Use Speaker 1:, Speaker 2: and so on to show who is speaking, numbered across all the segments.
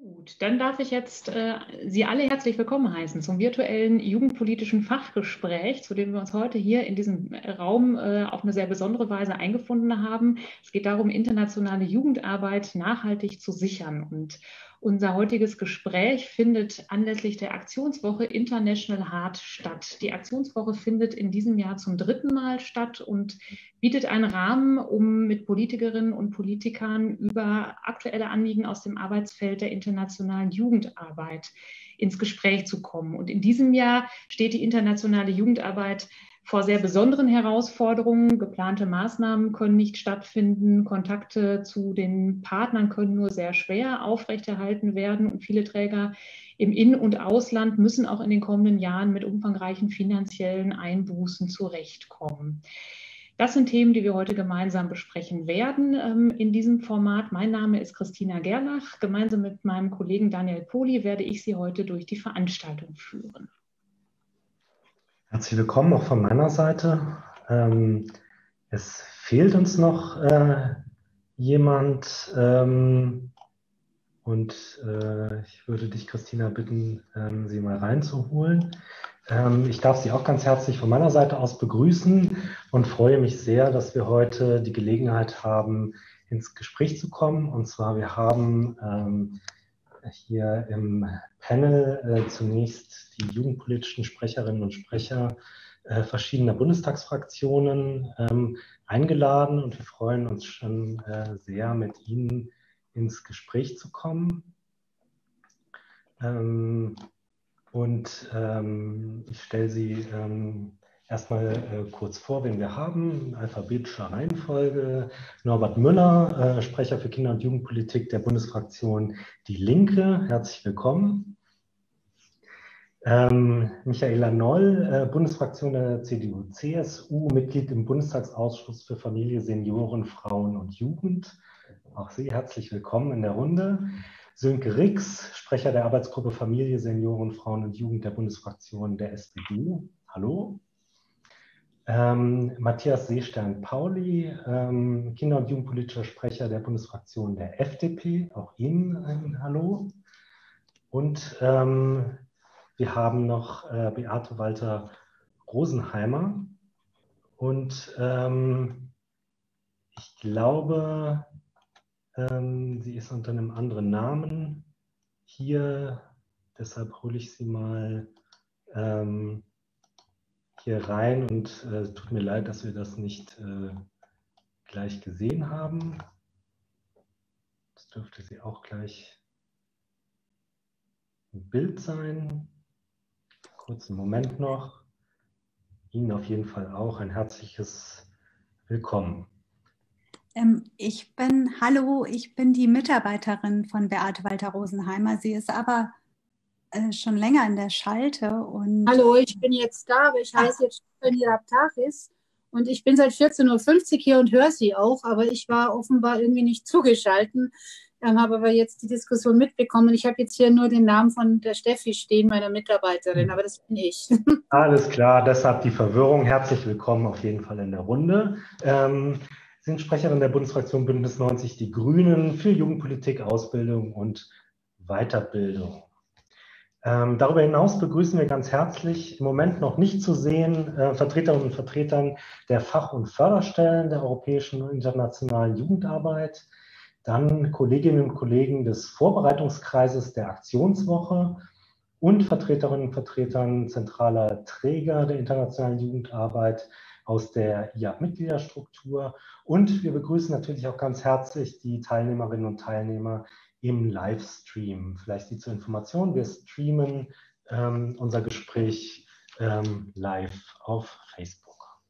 Speaker 1: Gut, dann darf ich jetzt Sie alle herzlich willkommen heißen zum virtuellen jugendpolitischen Fachgespräch, zu dem wir uns heute hier in diesem Raum auf eine sehr besondere Weise eingefunden haben. Es geht darum, internationale Jugendarbeit nachhaltig zu sichern. Und unser heutiges Gespräch findet anlässlich der Aktionswoche International Heart statt. Die Aktionswoche findet in diesem Jahr zum 3. Mal statt und bietet einen Rahmen, um mit Politikerinnen und Politikern über aktuelle Anliegen aus dem Arbeitsfeld der internationalen Jugendarbeit ins Gespräch zu kommen. Und in diesem Jahr steht die internationale Jugendarbeit vor sehr besonderen Herausforderungen. Geplante Maßnahmen können nicht stattfinden, Kontakte zu den Partnern können nur sehr schwer aufrechterhalten werden und viele Träger im In- und Ausland müssen auch in den kommenden Jahren mit umfangreichen finanziellen Einbußen zurechtkommen. Das sind Themen, die wir heute gemeinsam besprechen werden in diesem Format. Mein Name ist Christina Gerlach. Gemeinsam mit meinem Kollegen Daniel Poli werde ich Sie heute durch die Veranstaltung führen.
Speaker 2: Herzlich willkommen auch von meiner Seite. Es fehlt uns noch jemand ich würde dich, Christina, bitten, sie mal reinzuholen. Ich darf Sie auch ganz herzlich von meiner Seite aus begrüßen und freue mich sehr, dass wir heute die Gelegenheit haben, ins Gespräch zu kommen. Und zwar, wir haben hier im Panel zunächst die jugendpolitischen Sprecherinnen und Sprecher verschiedener Bundestagsfraktionen eingeladen und wir freuen uns schon sehr, mit Ihnen ins Gespräch zu kommen. Ich stelle Sie erstmal kurz vor, wen wir haben. In alphabetischer Reihenfolge. Norbert Müller, Sprecher für Kinder- und Jugendpolitik der Bundesfraktion Die Linke. Herzlich willkommen. Michaela Noll, Bundesfraktion der CDU-CSU, Mitglied im Bundestagsausschuss für Familie, Senioren, Frauen und Jugend. Auch Sie herzlich willkommen in der Runde. Sönke Rix, Sprecher der Arbeitsgruppe Familie, Senioren, Frauen und Jugend der Bundesfraktion der SPD. Hallo. Matthias Seestern-Pauli, Kinder- und Jugendpolitischer Sprecher der Bundesfraktion der FDP. Auch Ihnen ein Hallo. Und wir haben noch Beate Walter-Rosenheimer. Und ich glaube, sie ist unter einem anderen Namen hier, deshalb hole ich sie mal hier rein und tut mir leid, dass wir das nicht gleich gesehen haben. Das dürfte sie auch gleich im Bild sein. Kurzen Moment noch. Ihnen auf jeden Fall auch ein herzliches Willkommen.
Speaker 3: Hallo, ich bin die Mitarbeiterin von Beate Walter-Rosenheimer. Sie ist aber schon länger in der Schalte. Und
Speaker 4: hallo, ich bin jetzt da, aber ich heiße jetzt Stefanie Raptakis und ich bin seit 14:50 Uhr hier und höre Sie auch, aber ich war offenbar irgendwie nicht zugeschaltet, habe aber jetzt die Diskussion mitbekommen. Ich habe jetzt hier nur den Namen von der Steffi stehen, meiner Mitarbeiterin, aber das bin ich.
Speaker 2: Alles klar, deshalb die Verwirrung. Herzlich willkommen auf jeden Fall in der Runde. Sind Sprecherin der Bundesfraktion Bündnis 90 Die Grünen für Jugendpolitik, Ausbildung und Weiterbildung. Darüber hinaus begrüßen wir ganz herzlich, im Moment noch nicht zu sehen, Vertreterinnen und Vertretern der Fach- und Förderstellen der europäischen und internationalen Jugendarbeit, dann Kolleginnen und Kollegen des Vorbereitungskreises der Aktionswoche und Vertreterinnen und Vertretern zentraler Träger der internationalen Jugendarbeit aus der IAB-Mitgliederstruktur. Und wir begrüßen natürlich auch ganz herzlich die Teilnehmerinnen und Teilnehmer im Livestream. Vielleicht die zur Information, wir streamen unser Gespräch live auf Facebook.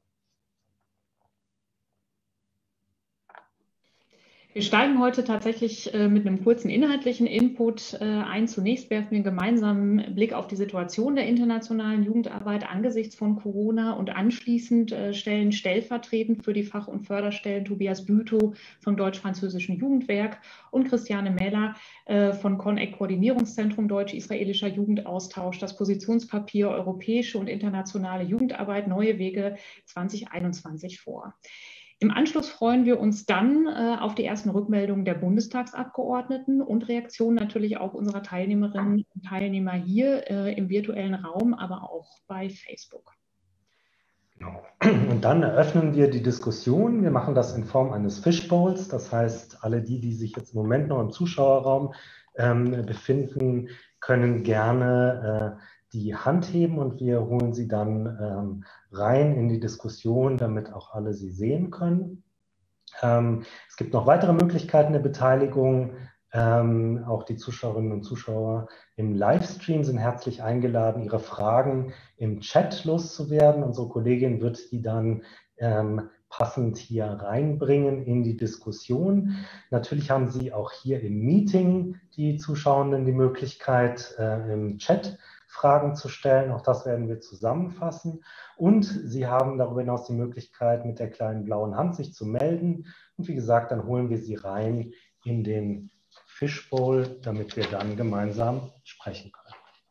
Speaker 1: Wir steigen heute tatsächlich mit einem kurzen inhaltlichen Input ein. Zunächst werfen wir einen gemeinsamen Blick auf die Situation der internationalen Jugendarbeit angesichts von Corona und anschließend stellen stellvertretend für die Fach- und Förderstellen Tobias Bütow vom Deutsch-Französischen Jugendwerk und Christiane Mähler von CONEC Koordinierungszentrum Deutsch-Israelischer Jugendaustausch das Positionspapier Europäische und internationale Jugendarbeit Neue Wege 2021 vor. Im Anschluss freuen wir uns dann auf die ersten Rückmeldungen der Bundestagsabgeordneten und Reaktionen natürlich auch unserer Teilnehmerinnen und Teilnehmer hier im virtuellen Raum, aber auch bei Facebook.
Speaker 2: Genau. Und dann eröffnen wir die Diskussion. Wir machen das in Form eines Fishbowls. Das heißt, alle die sich jetzt im Moment noch im Zuschauerraum befinden, können gerne die Hand heben und wir holen sie dann rein in die Diskussion, damit auch alle sie sehen können. Es gibt noch weitere Möglichkeiten der Beteiligung. Auch die Zuschauerinnen und Zuschauer im Livestream sind herzlich eingeladen, ihre Fragen im Chat loszuwerden. Unsere Kollegin wird die dann passend hier reinbringen in die Diskussion. Natürlich haben Sie auch hier im Meeting, die Zuschauenden, die Möglichkeit, im Chat Fragen zu stellen. Auch das werden wir zusammenfassen. Und Sie haben darüber hinaus die Möglichkeit, mit der kleinen blauen Hand sich zu melden. Und wie gesagt, dann holen wir Sie rein in den Fishbowl, damit wir dann gemeinsam sprechen können.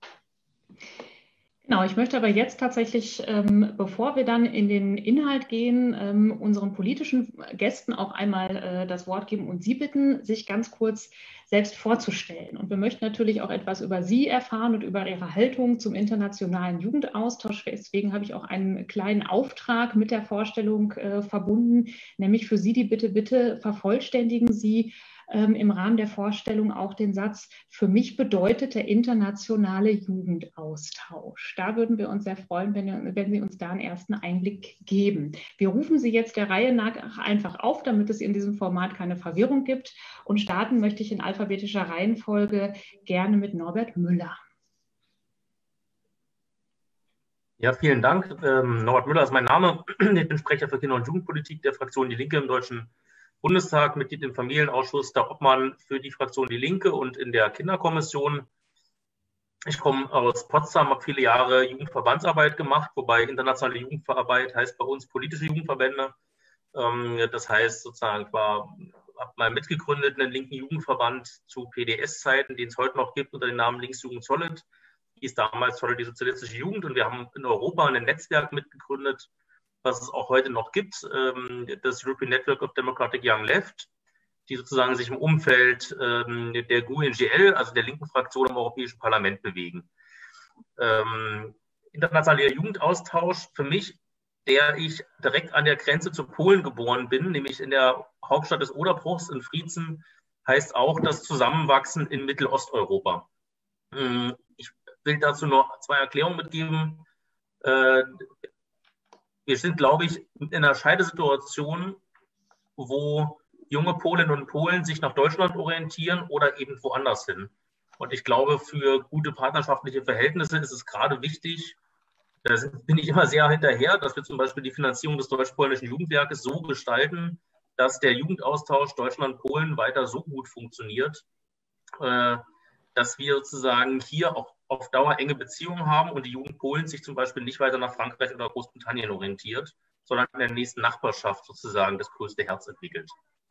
Speaker 1: Genau, ich möchte aber jetzt tatsächlich, bevor wir dann in den Inhalt gehen, unseren politischen Gästen auch einmal das Wort geben und Sie bitten, sich ganz kurz selbst vorzustellen. Und wir möchten natürlich auch etwas über Sie erfahren und über Ihre Haltung zum internationalen Jugendaustausch. Deswegen habe ich auch einen kleinen Auftrag mit der Vorstellung verbunden, nämlich für Sie die Bitte, bitte vervollständigen Sie im Rahmen der Vorstellung auch den Satz: Für mich bedeutet der internationale Jugendaustausch. Da würden wir uns sehr freuen, wenn Sie uns da einen ersten Einblick geben. Wir rufen Sie jetzt der Reihe nach einfach auf, damit es in diesem Format keine Verwirrung gibt. Und starten möchte ich in alphabetischer Reihenfolge gerne mit Norbert Müller.
Speaker 5: Ja, vielen Dank. Norbert Müller ist mein Name. Ich bin Sprecher für Kinder- und Jugendpolitik der Fraktion Die Linke im Deutschen Bundestag, Mitglied im Familienausschuss, der Obmann für die Fraktion Die Linke und in der Kinderkommission. Ich komme aus Potsdam, habe viele Jahre Jugendverbandsarbeit gemacht, wobei internationale Jugendarbeit heißt bei uns politische Jugendverbände. Das heißt sozusagen, ich habe mal mitgegründet einen linken Jugendverband zu PDS-Zeiten, den es heute noch gibt, unter dem Namen Linksjugend Solid. Hieß damals Solid die sozialistische Jugend, und wir haben in Europa ein Netzwerk mitgegründet, was es auch heute noch gibt, das European Network of Democratic Young Left, die sozusagen sich im Umfeld der GUE-NGL, also der linken Fraktion im Europäischen Parlament, bewegen. Internationaler Jugendaustausch für mich, der ich direkt an der Grenze zu Polen geboren bin, nämlich in der Hauptstadt des Oderbruchs in Friezen, heißt auch das Zusammenwachsen in Mittelosteuropa. Ich will dazu noch zwei Erklärungen mitgeben. Wir sind, glaube ich, in einer Scheidesituation, wo junge Polinnen und Polen sich nach Deutschland orientieren oder eben woanders hin. Und ich glaube, für gute partnerschaftliche Verhältnisse ist es gerade wichtig, da bin ich immer sehr hinterher, dass wir zum Beispiel die Finanzierung des deutsch-polnischen Jugendwerkes so gestalten, dass der Jugendaustausch Deutschland-Polen weiter so gut funktioniert, dass wir sozusagen hier auch auf Dauer enge Beziehungen haben und die Jugend Polens sich zum Beispiel nicht weiter nach Frankreich oder Großbritannien orientiert, sondern in der nächsten Nachbarschaft sozusagen das größte Herz entwickelt.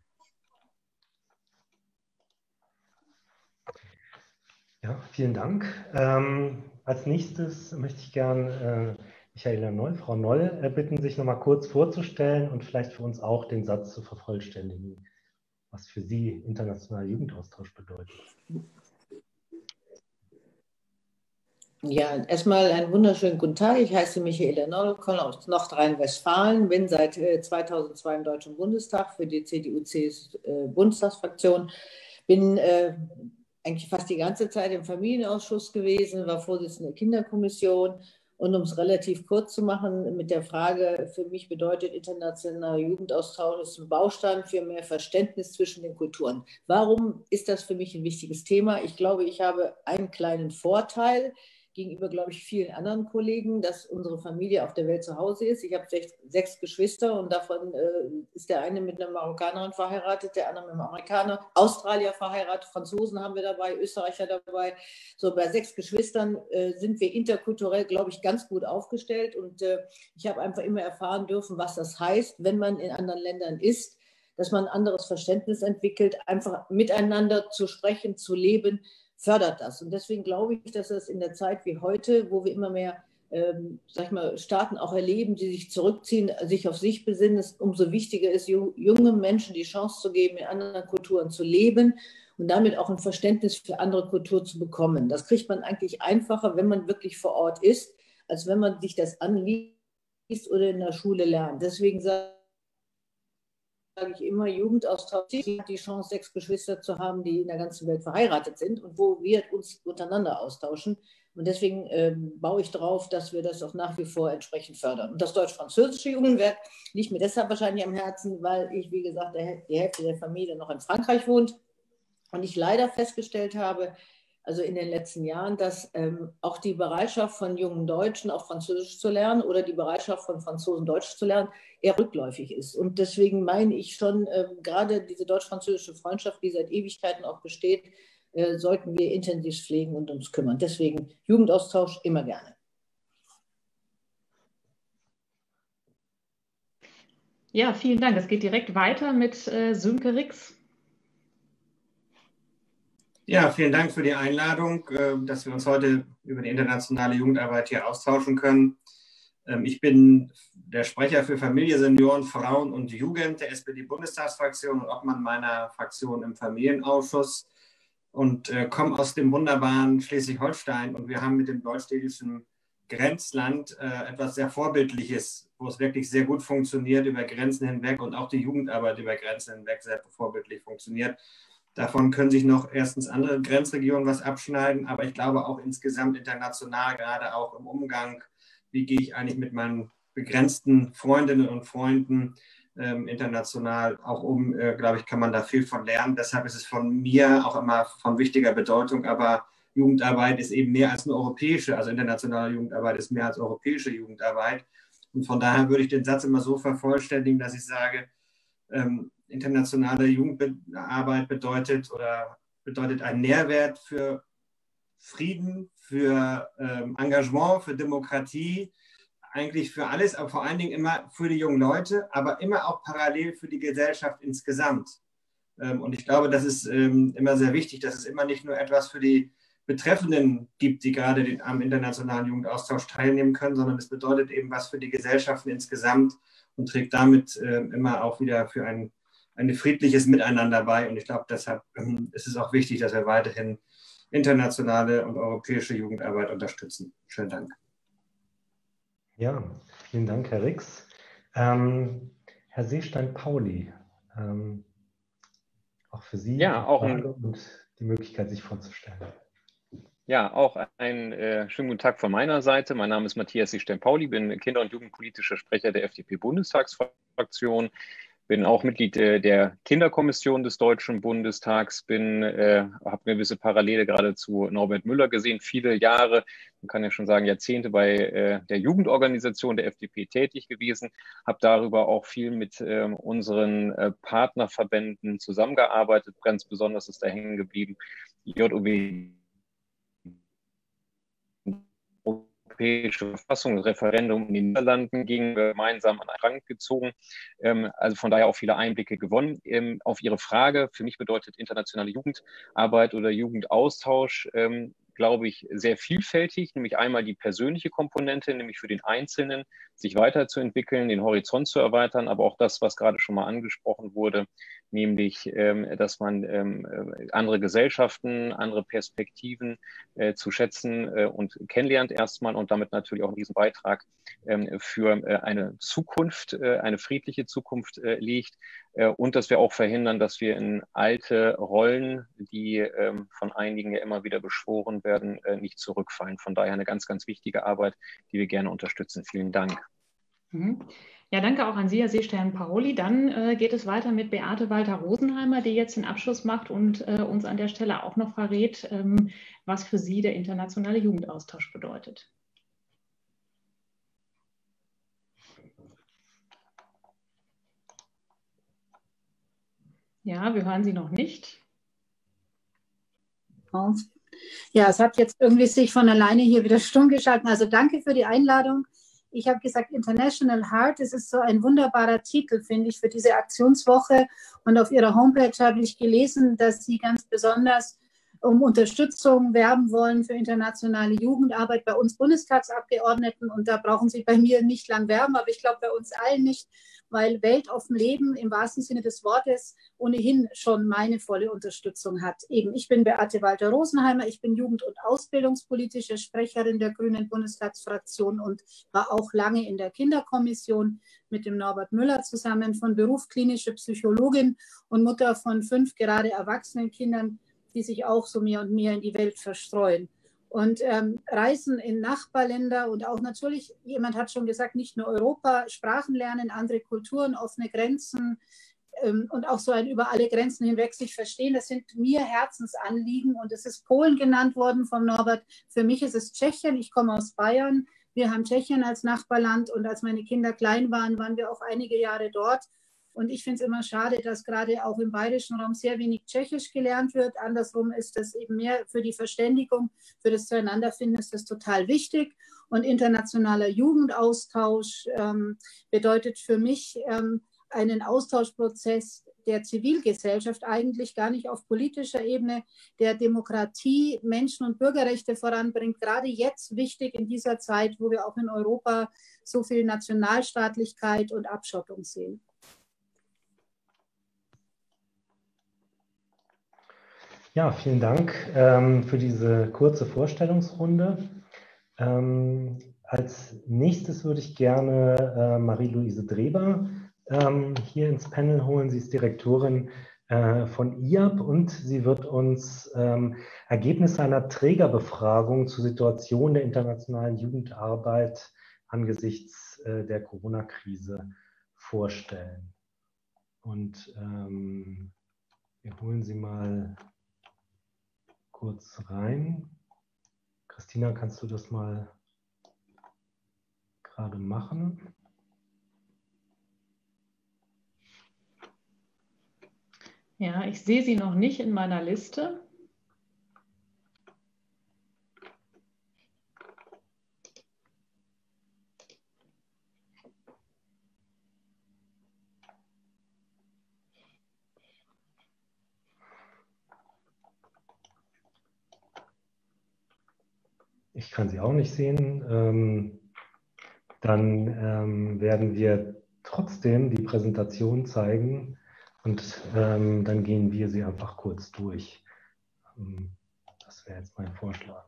Speaker 2: Ja, vielen Dank. Als nächstes möchte ich gern Michaela Noll, Frau Noll, bitten, sich noch mal kurz vorzustellen und vielleicht für uns auch den Satz zu vervollständigen, was für Sie internationaler Jugendaustausch bedeutet.
Speaker 6: Ja, erstmal einen wunderschönen guten Tag. Ich heiße Michaela Noll, komme aus Nordrhein-Westfalen, bin seit 2002 im Deutschen Bundestag für die CDU-CSU-Bundestagsfraktion, bin eigentlich fast die ganze Zeit im Familienausschuss gewesen, war Vorsitzende der Kinderkommission. Und um es relativ kurz zu machen, mit der Frage, für mich bedeutet internationaler Jugendaustausch ist ein Baustein für mehr Verständnis zwischen den Kulturen. Warum ist das für mich ein wichtiges Thema? Ich glaube, ich habe einen kleinen Vorteil gegenüber, glaube ich, vielen anderen Kollegen, dass unsere Familie auf der Welt zu Hause ist. Ich habe 6 Geschwister und davon ist der eine mit einer Marokkanerin verheiratet, der andere mit einem Amerikaner, Australier verheiratet, Franzosen haben wir dabei, Österreicher dabei. So bei 6 Geschwistern sind wir interkulturell, glaube ich, ganz gut aufgestellt, und ich habe einfach immer erfahren dürfen, was das heißt, wenn man in anderen Ländern ist, dass man ein anderes Verständnis entwickelt, einfach miteinander zu sprechen, zu leben, fördert das. Und deswegen glaube ich, dass es in der Zeit wie heute, wo wir immer mehr sag ich mal, Staaten auch erleben, die sich zurückziehen, sich auf sich besinnen, umso wichtiger ist, jungen Menschen die Chance zu geben, in anderen Kulturen zu leben und damit auch ein Verständnis für andere Kulturen zu bekommen. Das kriegt man eigentlich einfacher, wenn man wirklich vor Ort ist, als wenn man sich das anliest oder in der Schule lernt. Deswegen sage ich immer, Jugendaustausch, die Chance, 6 Geschwister zu haben, die in der ganzen Welt verheiratet sind und wo wir uns untereinander austauschen. Und deswegen baue ich darauf, dass wir das auch nach wie vor entsprechend fördern. Und das deutsch-französische Jugendwerk liegt mir deshalb wahrscheinlich am Herzen, weil ich, wie gesagt, die Hälfte der Familie noch in Frankreich wohnt. Und ich leider festgestellt habe, also in den letzten Jahren, dass auch die Bereitschaft von jungen Deutschen auch Französisch zu lernen oder die Bereitschaft von Franzosen Deutsch zu lernen eher rückläufig ist. Und deswegen meine ich schon, gerade diese deutsch-französische Freundschaft, die seit Ewigkeiten auch besteht, sollten wir intensiv pflegen und uns kümmern. Deswegen Jugendaustausch immer gerne.
Speaker 1: Ja, vielen Dank. Es geht direkt weiter mit Sönke Rix.
Speaker 7: Ja, vielen Dank für die Einladung, dass wir uns heute über die internationale Jugendarbeit hier austauschen können. Ich bin der Sprecher für Familie, Senioren, Frauen und Jugend der SPD-Bundestagsfraktion und Obmann meiner Fraktion im Familienausschuss und komme aus dem wunderbaren Schleswig-Holstein. Und wir haben mit dem deutsch-dänischen Grenzland etwas sehr Vorbildliches, wo es wirklich sehr gut funktioniert über Grenzen hinweg und auch die Jugendarbeit über Grenzen hinweg sehr vorbildlich funktioniert. Davon können sich noch erstens andere Grenzregionen was abschneiden, aber ich glaube auch insgesamt international, gerade auch im Umgang, wie gehe ich eigentlich mit meinen begrenzten Freundinnen und Freunden international auch um, glaube ich, kann man da viel von lernen. Deshalb ist es von mir auch immer von wichtiger Bedeutung, aber Jugendarbeit ist eben mehr als eine europäische, also internationale Jugendarbeit ist mehr als europäische Jugendarbeit. Und von daher würde ich den Satz immer so vervollständigen, dass ich sage, internationale Jugendarbeit bedeutet einen Nährwert für Frieden, für Engagement, für Demokratie, eigentlich für alles, aber vor allen Dingen immer für die jungen Leute, aber immer auch parallel für die Gesellschaft insgesamt. Und ich glaube, das ist immer sehr wichtig, dass es immer nicht nur etwas für die Betreffenden gibt, die gerade am internationalen Jugendaustausch teilnehmen können, sondern es bedeutet eben was für die Gesellschaften insgesamt und trägt damit immer auch wieder für ein friedliches Miteinander bei. Und ich glaube, deshalb ist es auch wichtig, dass wir weiterhin internationale und europäische Jugendarbeit unterstützen. Schönen Dank.
Speaker 2: Ja, vielen Dank, Herr Rix. Herr Seestein-Pauli, auch für Sie
Speaker 8: ja, auch
Speaker 2: und die Möglichkeit, sich vorzustellen.
Speaker 8: Ja, auch einen schönen guten Tag von meiner Seite. Mein Name ist Matthias Seestein-Pauli, bin Kinder- und Jugendpolitischer Sprecher der FDP-Bundestagsfraktion, bin auch Mitglied der Kinderkommission des Deutschen Bundestags, habe eine gewisse Parallele gerade zu Norbert Müller gesehen, viele Jahre, man kann ja schon sagen Jahrzehnte bei der Jugendorganisation der FDP tätig gewesen, habe darüber auch viel mit unseren Partnerverbänden zusammengearbeitet, ganz besonders ist da hängen geblieben die JOW, Europäische Verfassung, das Referendum in den Niederlanden ging gemeinsam an einen Strang gezogen. Also von daher auch viele Einblicke gewonnen. Auf Ihre Frage, für mich bedeutet internationale Jugendarbeit oder Jugendaustausch, glaube ich, sehr vielfältig, nämlich einmal die persönliche Komponente, nämlich für den Einzelnen, sich weiterzuentwickeln, den Horizont zu erweitern, aber auch das, was gerade schon mal angesprochen wurde, nämlich, dass man andere Gesellschaften, andere Perspektiven zu schätzen und kennenlernt erstmal und damit natürlich auch einen riesen Beitrag für eine Zukunft, eine friedliche Zukunft legt und dass wir auch verhindern, dass wir in alte Rollen, die von einigen ja immer wieder beschworen werden, nicht zurückfallen. Von daher eine ganz, ganz wichtige Arbeit, die wir gerne unterstützen. Vielen Dank.
Speaker 1: Ja, danke auch an Sie, Herr Seestein-Pauli. Dann geht es weiter mit Beate Walter-Rosenheimer, die jetzt den Abschluss macht und uns an der Stelle auch noch verrät, was für Sie der internationale Jugendaustausch bedeutet. Ja, wir hören Sie noch nicht.
Speaker 4: Ja, es hat jetzt irgendwie sich von alleine hier wieder stumm geschalten. Also danke für die Einladung. Ich habe gesagt, International Heart, das ist so ein wunderbarer Titel, finde ich, für diese Aktionswoche. Und auf Ihrer Homepage habe ich gelesen, dass Sie ganz besonders um Unterstützung werben wollen für internationale Jugendarbeit bei uns Bundestagsabgeordneten. Und da brauchen Sie bei mir nicht lang werben, aber ich glaube bei uns allen nicht, weil Weltoffen Leben im wahrsten Sinne des Wortes ohnehin schon meine volle Unterstützung hat. Eben, ich bin Beate Walter-Rosenheimer, ich bin Jugend- und Ausbildungspolitische Sprecherin der Grünen Bundestagsfraktion und war auch lange in der Kinderkommission mit dem Norbert Müller zusammen, von Beruf klinische Psychologin und Mutter von 5 gerade erwachsenen Kindern, die sich auch so mehr und mehr in die Welt verstreuen. Und Reisen in Nachbarländer und auch natürlich, jemand hat schon gesagt, nicht nur Europa, Sprachen lernen, andere Kulturen, offene Grenzen und auch so ein über alle Grenzen hinweg sich verstehen, das sind mir Herzensanliegen. Und es ist Polen genannt worden vom Norbert. Für mich ist es Tschechien, ich komme aus Bayern. Wir haben Tschechien als Nachbarland und als meine Kinder klein waren, waren wir auch einige Jahre dort. Und ich finde es immer schade, dass gerade auch im bayerischen Raum sehr wenig Tschechisch gelernt wird. Andersrum ist das eben mehr für die Verständigung, für das Zueinanderfinden ist das total wichtig. Und internationaler Jugendaustausch bedeutet für mich einen Austauschprozess der Zivilgesellschaft, eigentlich gar nicht auf politischer Ebene, der Demokratie, Menschen- und Bürgerrechte voranbringt. Gerade jetzt wichtig in dieser Zeit, wo wir auch in Europa so viel Nationalstaatlichkeit und Abschottung sehen.
Speaker 2: Ja, vielen Dank für diese kurze Vorstellungsrunde. Als nächstes würde ich gerne Marie-Louise Dreber hier ins Panel holen. Sie ist Direktorin von IAB und sie wird uns Ergebnisse einer Trägerbefragung zur Situation der internationalen Jugendarbeit angesichts der Corona-Krise vorstellen. Und wir holen sie mal kurz rein. Christina, kannst du das mal gerade machen?
Speaker 1: Ja, ich sehe sie noch nicht in meiner Liste.
Speaker 2: Ich kann sie auch nicht sehen. Dann werden wir trotzdem die Präsentation zeigen und dann gehen wir sie einfach kurz durch. Das wäre jetzt mein Vorschlag.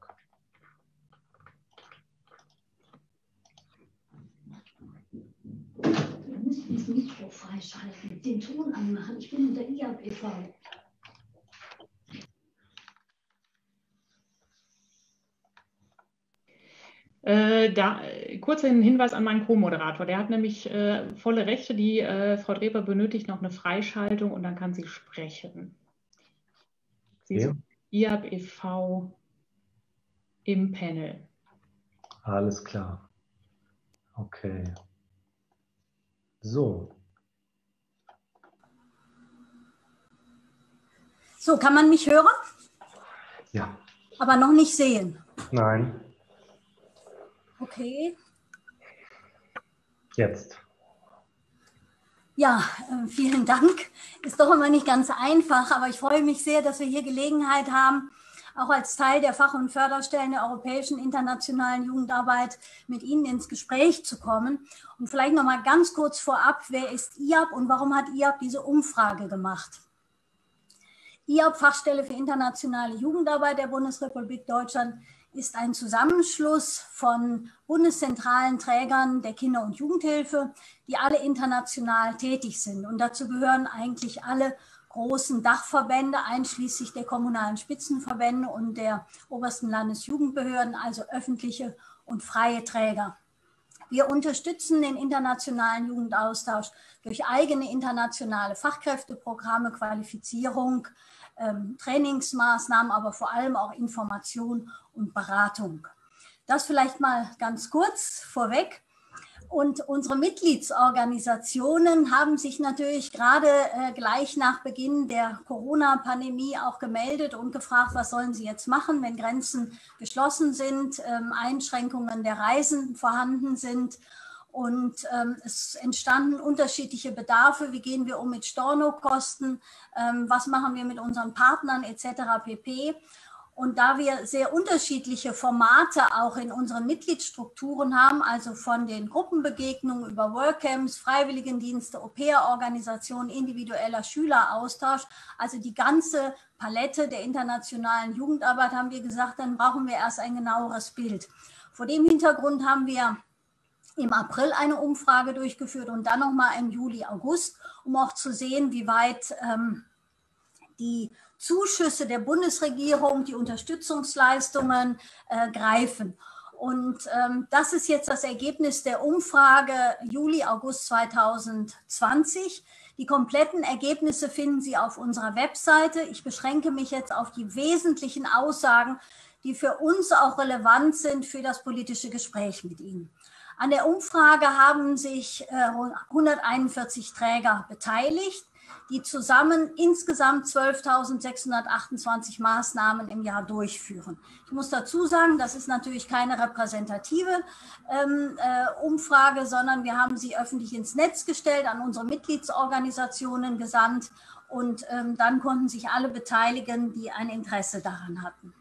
Speaker 9: Du musst das Mikro freischalten, den Ton anmachen. Ich bin in der IAB e.V.
Speaker 1: Kurz ein Hinweis an meinen Co-Moderator. Der hat nämlich volle Rechte. Die Frau Dreber benötigt noch eine Freischaltung und dann kann sie sprechen. Sie ist IAB e.V. im Panel.
Speaker 2: Alles klar. Okay. So.
Speaker 9: So, kann man mich hören?
Speaker 2: Ja.
Speaker 9: Aber noch nicht sehen.
Speaker 2: Nein.
Speaker 9: Okay.
Speaker 2: Jetzt.
Speaker 9: Ja, vielen Dank. Ist doch immer nicht ganz einfach, aber ich freue mich sehr, dass wir hier Gelegenheit haben, auch als Teil der Fach- und Förderstellen der europäischen internationalen Jugendarbeit mit Ihnen ins Gespräch zu kommen. Und vielleicht noch mal ganz kurz vorab, wer ist IAB und warum hat IAB diese Umfrage gemacht? IAB, Fachstelle für internationale Jugendarbeit der Bundesrepublik Deutschland, ist ein Zusammenschluss von bundeszentralen Trägern der Kinder- und Jugendhilfe, die alle international tätig sind. Und dazu gehören eigentlich alle großen Dachverbände, einschließlich der kommunalen Spitzenverbände und der obersten Landesjugendbehörden, also öffentliche und freie Träger. Wir unterstützen den internationalen Jugendaustausch durch eigene internationale Fachkräfteprogramme, Qualifizierung, Trainingsmaßnahmen, aber vor allem auch Information und Beratung. Das vielleicht mal ganz kurz vorweg. Und unsere Mitgliedsorganisationen haben sich natürlich gerade gleich nach Beginn der Corona-Pandemie auch gemeldet und gefragt, was sollen sie jetzt machen, wenn Grenzen geschlossen sind, Einschränkungen der Reisen vorhanden sind. Und es entstanden unterschiedliche Bedarfe. Wie gehen wir um mit Stornokosten? Was machen wir mit unseren Partnern etc. pp. Und da wir sehr unterschiedliche Formate auch in unseren Mitgliedsstrukturen haben, also von den Gruppenbegegnungen über Workcamps, Freiwilligendienste, Au-pair-Organisationen, individueller Schüleraustausch, also die ganze Palette der internationalen Jugendarbeit, haben wir gesagt, dann brauchen wir erst ein genaueres Bild. Vor dem Hintergrund haben wir im April eine Umfrage durchgeführt und dann nochmal im Juli, August, um auch zu sehen, wie weit die Zuschüsse der Bundesregierung, die Unterstützungsleistungen greifen. Und das ist jetzt das Ergebnis der Umfrage Juli, August 2020. Die kompletten Ergebnisse finden Sie auf unserer Webseite. Ich beschränke mich jetzt auf die wesentlichen Aussagen, die für uns auch relevant sind für das politische Gespräch mit Ihnen. An der Umfrage haben sich 141 Träger beteiligt, die zusammen insgesamt 12.628 Maßnahmen im Jahr durchführen. Ich muss dazu sagen, das ist natürlich keine repräsentative Umfrage, sondern wir haben sie öffentlich ins Netz gestellt, an unsere Mitgliedsorganisationen gesandt und dann konnten sich alle beteiligen, die ein Interesse daran hatten.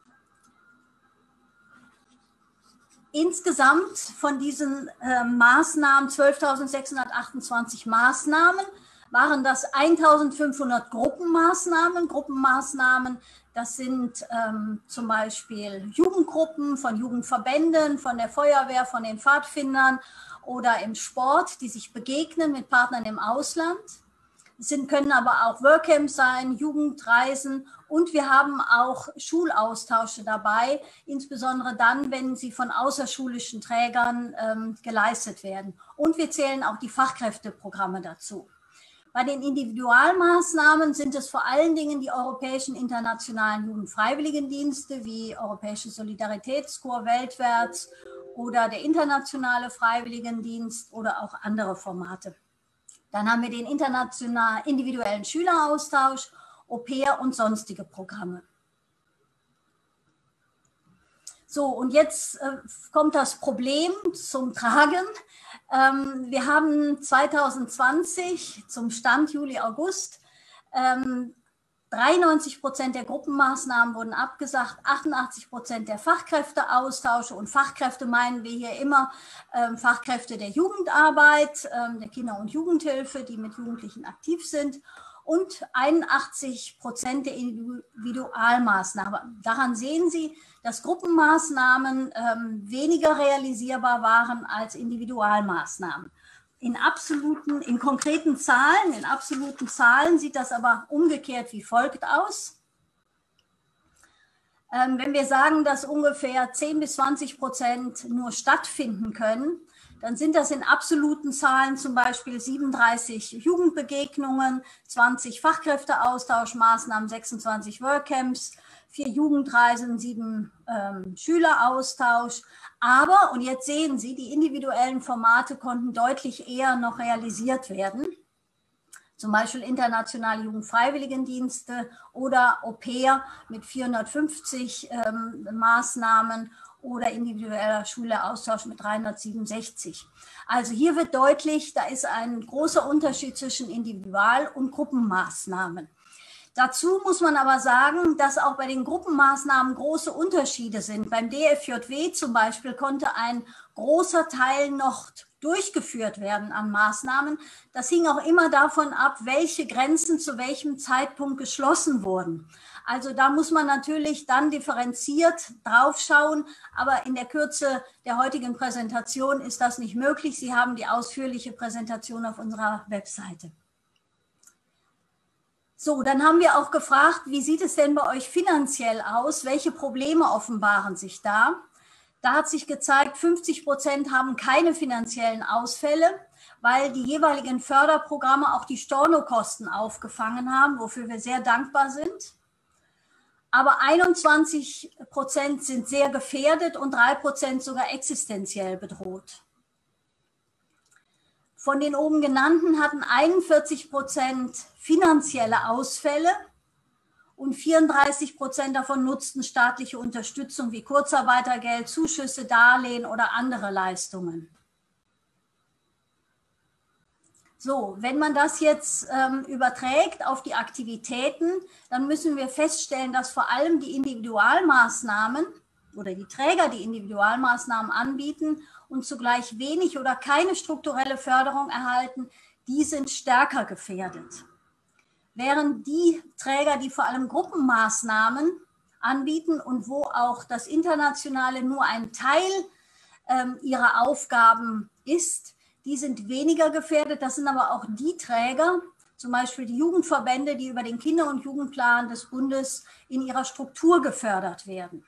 Speaker 9: Insgesamt von diesen Maßnahmen, 12.628 Maßnahmen, waren das 1.500 Gruppenmaßnahmen. Gruppenmaßnahmen, das sind zum Beispiel Jugendgruppen von Jugendverbänden, von der Feuerwehr, von den Pfadfindern oder im Sport, die sich begegnen mit Partnern im Ausland. Es können aber auch Workcamps sein, Jugendreisen und wir haben auch Schulaustausche dabei, insbesondere dann, wenn sie von außerschulischen Trägern geleistet werden. Und wir zählen auch die Fachkräfteprogramme dazu. Bei den Individualmaßnahmen sind es vor allen Dingen die europäischen internationalen Jugendfreiwilligendienste wie Europäische Solidaritätskorps weltwärts oder der internationale Freiwilligendienst oder auch andere Formate. Dann haben wir den internationalen individuellen Schüleraustausch, Au-pair und sonstige Programme. So, und jetzt kommt das Problem zum Tragen. Wir haben 2020 zum Stand Juli, August 93% der Gruppenmaßnahmen wurden abgesagt, 88% der Fachkräfteaustausche und Fachkräfte meinen wir hier immer Fachkräfte der Jugendarbeit, der Kinder- und Jugendhilfe, die mit Jugendlichen aktiv sind und 81% der Individualmaßnahmen. Daran sehen Sie, dass Gruppenmaßnahmen weniger realisierbar waren als Individualmaßnahmen. In konkreten Zahlen, in absoluten Zahlen sieht das aber umgekehrt wie folgt aus. Wenn wir sagen, dass ungefähr 10 bis 20% nur stattfinden können, dann sind das in absoluten Zahlen zum Beispiel 37 Jugendbegegnungen, 20 Fachkräfteaustauschmaßnahmen, 26 Workcamps, 4 Jugendreisen, 7 Schüleraustausch. Aber, und jetzt sehen Sie, die individuellen Formate konnten deutlich eher noch realisiert werden. Zum Beispiel internationale Jugendfreiwilligendienste oder Au-pair mit 450 Maßnahmen oder individueller Schüleraustausch mit 367. Also hier wird deutlich, da ist ein großer Unterschied zwischen Individual- und Gruppenmaßnahmen. Dazu muss man aber sagen, dass auch bei den Gruppenmaßnahmen große Unterschiede sind. Beim DFJW zum Beispiel konnte ein großer Teil noch durchgeführt werden an Maßnahmen. Das hing auch immer davon ab, welche Grenzen zu welchem Zeitpunkt geschlossen wurden. Also da muss man natürlich dann differenziert draufschauen, aber in der Kürze der heutigen Präsentation ist das nicht möglich. Sie haben die ausführliche Präsentation auf unserer Webseite. So, dann haben wir auch gefragt, wie sieht es denn bei euch finanziell aus? Welche Probleme offenbaren sich da? Da hat sich gezeigt, 50% haben keine finanziellen Ausfälle, weil die jeweiligen Förderprogramme auch die Stornokosten aufgefangen haben, wofür wir sehr dankbar sind. Aber 21% sind sehr gefährdet und 3% sogar existenziell bedroht. Von den oben genannten hatten 41% finanzielle Ausfälle und 34% davon nutzten staatliche Unterstützung wie Kurzarbeitergeld, Zuschüsse, Darlehen oder andere Leistungen. So, wenn man das jetzt überträgt auf die Aktivitäten, dann müssen wir feststellen, dass vor allem die Individualmaßnahmen oder die Träger, die Individualmaßnahmen anbieten und zugleich wenig oder keine strukturelle Förderung erhalten, die sind stärker gefährdet. Während die Träger, die vor allem Gruppenmaßnahmen anbieten und wo auch das Internationale nur ein Teil ihrer Aufgaben ist, die sind weniger gefährdet. Das sind aber auch die Träger, zum Beispiel die Jugendverbände, die über den Kinder- und Jugendplan des Bundes in ihrer Struktur gefördert werden.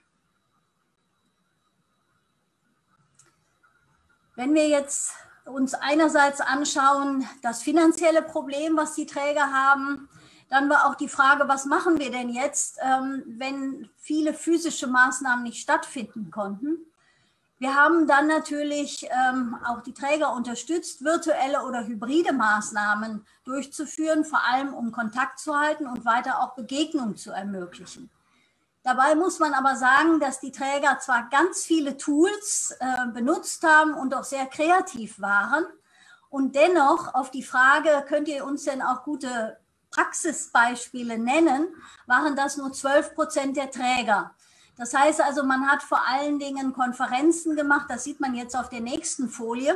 Speaker 9: Wenn wir jetzt uns einerseits anschauen, das finanzielle Problem, was die Träger haben, dann war auch die Frage, was machen wir denn jetzt, wenn viele physische Maßnahmen nicht stattfinden konnten? Wir haben dann natürlich auch die Träger unterstützt, virtuelle oder hybride Maßnahmen durchzuführen, vor allem um Kontakt zu halten und weiter auch Begegnung zu ermöglichen. Dabei muss man aber sagen, dass die Träger zwar ganz viele Tools benutzt haben und auch sehr kreativ waren und dennoch auf die Frage, könnt ihr uns denn auch gute Praxisbeispiele nennen, waren das nur 12% der Träger. Das heißt also, man hat vor allen Dingen Konferenzen gemacht, das sieht man jetzt auf der nächsten Folie,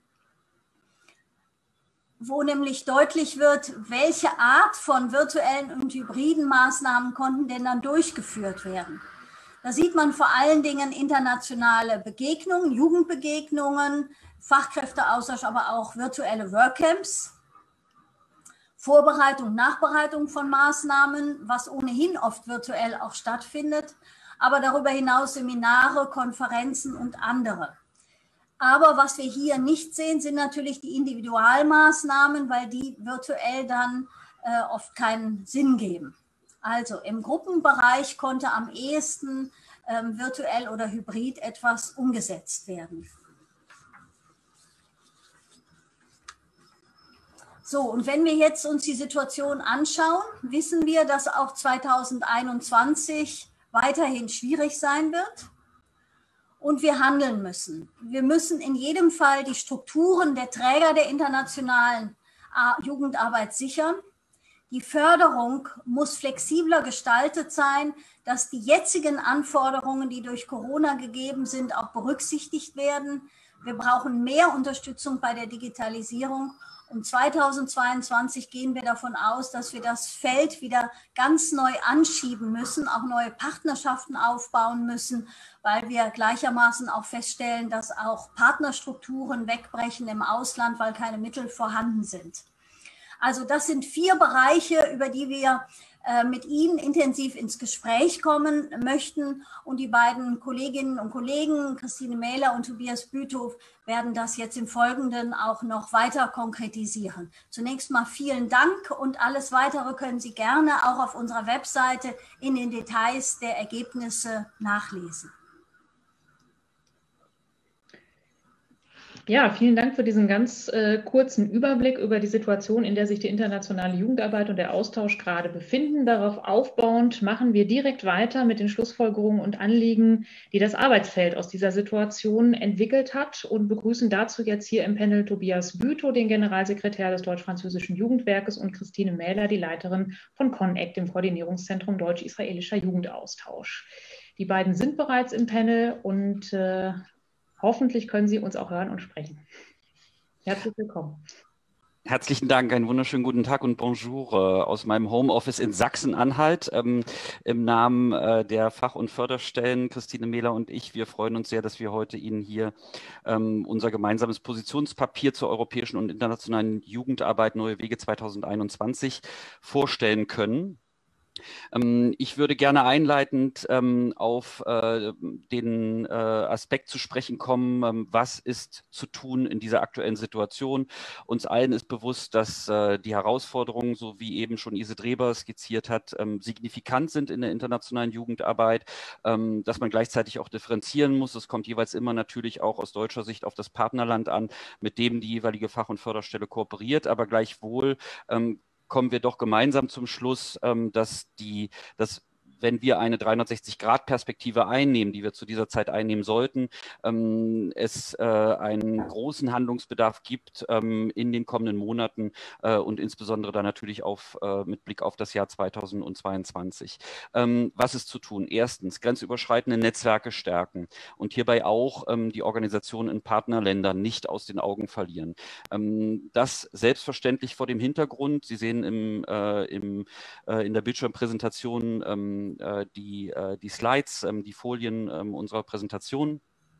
Speaker 9: wo nämlich deutlich wird, welche Art von virtuellen und hybriden Maßnahmen konnten denn dann durchgeführt werden. Da sieht man vor allen Dingen internationale Begegnungen, Jugendbegegnungen, Fachkräfteaustausch, aber auch virtuelle Workcamps, Vorbereitung, Nachbereitung von Maßnahmen, was ohnehin oft virtuell auch stattfindet, aber darüber hinaus Seminare, Konferenzen und andere. Aber was wir hier nicht sehen, sind natürlich die Individualmaßnahmen, weil die virtuell dann oft keinen Sinn geben. Also im Gruppenbereich konnte am ehesten virtuell oder hybrid etwas umgesetzt werden. So, und wenn wir jetzt uns die Situation anschauen, wissen wir, dass auch 2021 weiterhin schwierig sein wird. Und wir handeln müssen. Wir müssen in jedem Fall die Strukturen der Träger der internationalen Jugendarbeit sichern. Die Förderung muss flexibler gestaltet sein, dass die jetzigen Anforderungen, die durch Corona gegeben sind, auch berücksichtigt werden. Wir brauchen mehr Unterstützung bei der Digitalisierung. Und 2022 gehen wir davon aus, dass wir das Feld wieder ganz neu anschieben müssen, auch neue Partnerschaften aufbauen müssen, weil wir gleichermaßen auch feststellen, dass auch Partnerstrukturen wegbrechen im Ausland, weil keine Mittel vorhanden sind. Also das sind 4 Bereiche, über die wir mit Ihnen intensiv ins Gespräch kommen möchten. Und die beiden Kolleginnen und Kollegen, Christine Mähler und Tobias Büthoff, werden das jetzt im Folgenden auch noch weiter konkretisieren. Zunächst mal vielen Dank und alles Weitere können Sie gerne auch auf unserer Webseite in den Details der Ergebnisse nachlesen.
Speaker 1: Ja, vielen Dank für diesen ganz kurzen Überblick über die Situation, in der sich die internationale Jugendarbeit und der Austausch gerade befinden. Darauf aufbauend machen wir direkt weiter mit den Schlussfolgerungen und Anliegen, die das Arbeitsfeld aus dieser Situation entwickelt hat, und begrüßen dazu jetzt hier im Panel Tobias Büthoff, den Generalsekretär des Deutsch-Französischen Jugendwerkes, und Christine Mähler, die Leiterin von CONACT, dem Koordinierungszentrum Deutsch-Israelischer Jugendaustausch. Die beiden sind bereits im Panel und hoffentlich können Sie uns auch hören und sprechen. Herzlich willkommen.
Speaker 10: Herzlichen Dank, einen wunderschönen guten Tag und Bonjour aus meinem Homeoffice in Sachsen-Anhalt. Im Namen der Fach- und Förderstellen, Christine Mähler und ich, wir freuen uns sehr, dass wir heute Ihnen hier unser gemeinsames Positionspapier zur europäischen und internationalen Jugendarbeit Neue Wege 2021 vorstellen können. Ich würde gerne einleitend auf den Aspekt zu sprechen kommen, was ist zu tun in dieser aktuellen Situation. Uns allen ist bewusst, dass die Herausforderungen, so wie eben schon Isid Reber skizziert hat, signifikant sind in der internationalen Jugendarbeit, dass man gleichzeitig auch differenzieren muss. Es kommt jeweils immer natürlich auch aus deutscher Sicht auf das Partnerland an, mit dem die jeweilige Fach- und Förderstelle kooperiert, aber gleichwohl kommen wir doch gemeinsam zum Schluss, dass wenn wir eine 360-Grad-Perspektive einnehmen, die wir zu dieser Zeit einnehmen sollten, es einen großen Handlungsbedarf gibt in den kommenden Monaten und insbesondere dann natürlich mit Blick auf das Jahr 2022. Was ist zu tun? Erstens, grenzüberschreitende Netzwerke stärken und hierbei auch die Organisationen in Partnerländern nicht aus den Augen verlieren. Das selbstverständlich vor dem Hintergrund, Sie sehen in der Bildschirmpräsentation die Slides, die Folien unserer Präsentation.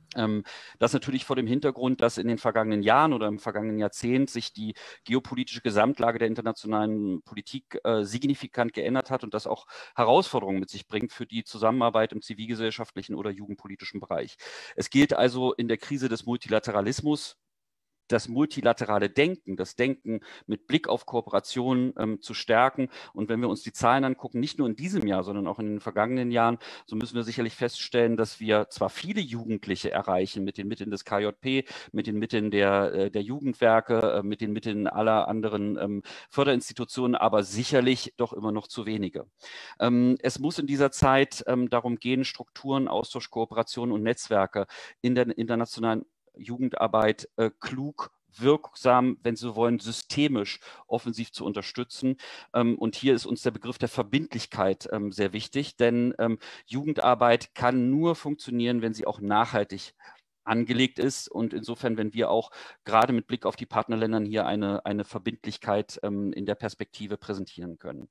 Speaker 10: Das natürlich vor dem Hintergrund, dass in den vergangenen Jahren oder im vergangenen Jahrzehnt sich die geopolitische Gesamtlage der internationalen Politik signifikant geändert hat und das auch Herausforderungen mit sich bringt für die Zusammenarbeit im zivilgesellschaftlichen oder jugendpolitischen Bereich. Es gilt also in der Krise des Multilateralismus, das multilaterale Denken, das Denken mit Blick auf Kooperation zu stärken. Und wenn wir uns die Zahlen angucken, nicht nur in diesem Jahr, sondern auch in den vergangenen Jahren, so müssen wir sicherlich feststellen, dass wir zwar viele Jugendliche erreichen mit den Mitteln des KJP, mit den Mitteln der Jugendwerke, mit den Mitteln aller anderen Förderinstitutionen, aber sicherlich doch immer noch zu wenige. Es muss in dieser Zeit darum gehen, Strukturen, Austausch, Kooperation und Netzwerke in der internationalen Jugendarbeit klug, wirksam, wenn Sie so wollen, systemisch offensiv zu unterstützen. Und hier ist uns der Begriff der Verbindlichkeit sehr wichtig, denn Jugendarbeit kann nur funktionieren, wenn sie auch nachhaltig angelegt ist. Und insofern, wenn wir auch gerade mit Blick auf die Partnerländern hier eine Verbindlichkeit in der Perspektive präsentieren können.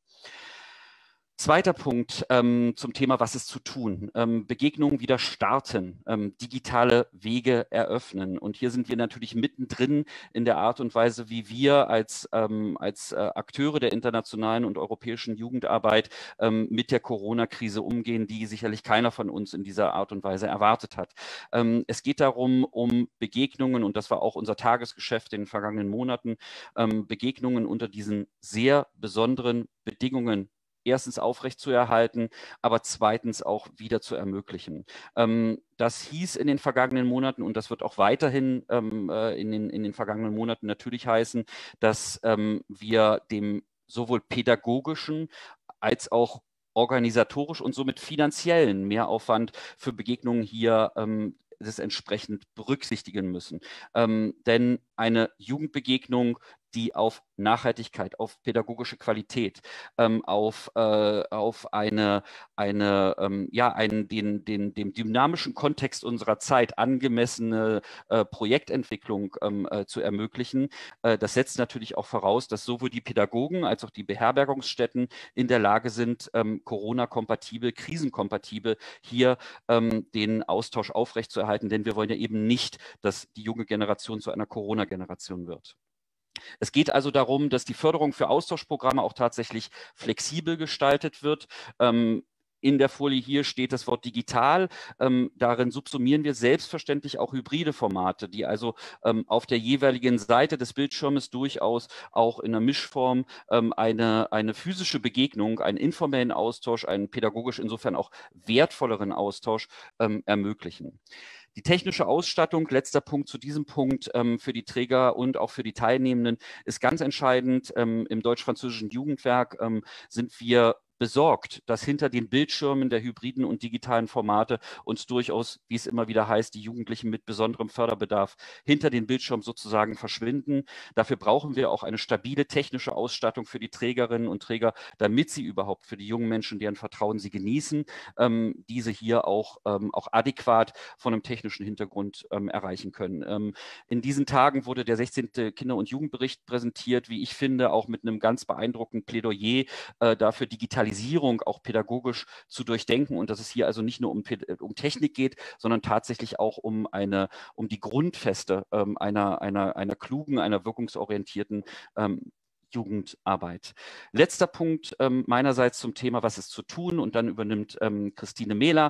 Speaker 10: Zweiter Punkt zum Thema, was ist zu tun? Begegnungen wieder starten, digitale Wege eröffnen. Und hier sind wir natürlich mittendrin in der Art und Weise, wie wir als Akteure der internationalen und europäischen Jugendarbeit mit der Corona-Krise umgehen, die sicherlich keiner von uns in dieser Art und Weise erwartet hat. Es geht darum, um Begegnungen, und das war auch unser Tagesgeschäft in den vergangenen Monaten, Begegnungen unter diesen sehr besonderen Bedingungen erstens aufrechtzuerhalten, aber zweitens auch wieder zu ermöglichen. Das hieß in den vergangenen Monaten, und das wird auch weiterhin in den vergangenen Monaten natürlich heißen, dass wir dem sowohl pädagogischen als auch organisatorisch und somit finanziellen Mehraufwand für Begegnungen hier das entsprechend berücksichtigen müssen. Denn eine Jugendbegegnung, die auf Nachhaltigkeit, auf pädagogische Qualität, auf dem dynamischen Kontext unserer Zeit angemessene Projektentwicklung zu ermöglichen. Das setzt natürlich auch voraus, dass sowohl die Pädagogen als auch die Beherbergungsstätten in der Lage sind, Corona-kompatibel, krisenkompatibel hier den Austausch aufrechtzuerhalten, denn wir wollen ja eben nicht, dass die junge Generation zu einer Corona-Generation wird. Es geht also darum, dass die Förderung für Austauschprogramme auch tatsächlich flexibel gestaltet wird. In der Folie hier steht das Wort digital. Darin subsumieren wir selbstverständlich auch hybride Formate, die also auf der jeweiligen Seite des Bildschirmes durchaus auch in einer Mischform eine physische Begegnung, einen informellen Austausch, einen pädagogisch insofern auch wertvolleren Austausch ermöglichen. Die technische Ausstattung, letzter Punkt zu diesem Punkt, für die Träger und auch für die Teilnehmenden ist ganz entscheidend. Im deutsch-französischen Jugendwerk sind wir besorgt, dass hinter den Bildschirmen der hybriden und digitalen Formate uns durchaus, wie es immer wieder heißt, die Jugendlichen mit besonderem Förderbedarf hinter den Bildschirmen sozusagen verschwinden. Dafür brauchen wir auch eine stabile technische Ausstattung für die Trägerinnen und Träger, damit sie überhaupt für die jungen Menschen, deren Vertrauen sie genießen, diese hier auch adäquat von einem technischen Hintergrund erreichen können. In diesen Tagen wurde der 16. Kinder- und Jugendbericht präsentiert, wie ich finde, auch mit einem ganz beeindruckenden Plädoyer dafür, Digitalisierung auch pädagogisch zu durchdenken und dass es hier also nicht nur um Technik geht, sondern tatsächlich auch um die Grundfeste einer klugen, einer wirkungsorientierten Jugendarbeit. Letzter Punkt meinerseits zum Thema, was ist zu tun, und dann übernimmt Christine Mehler.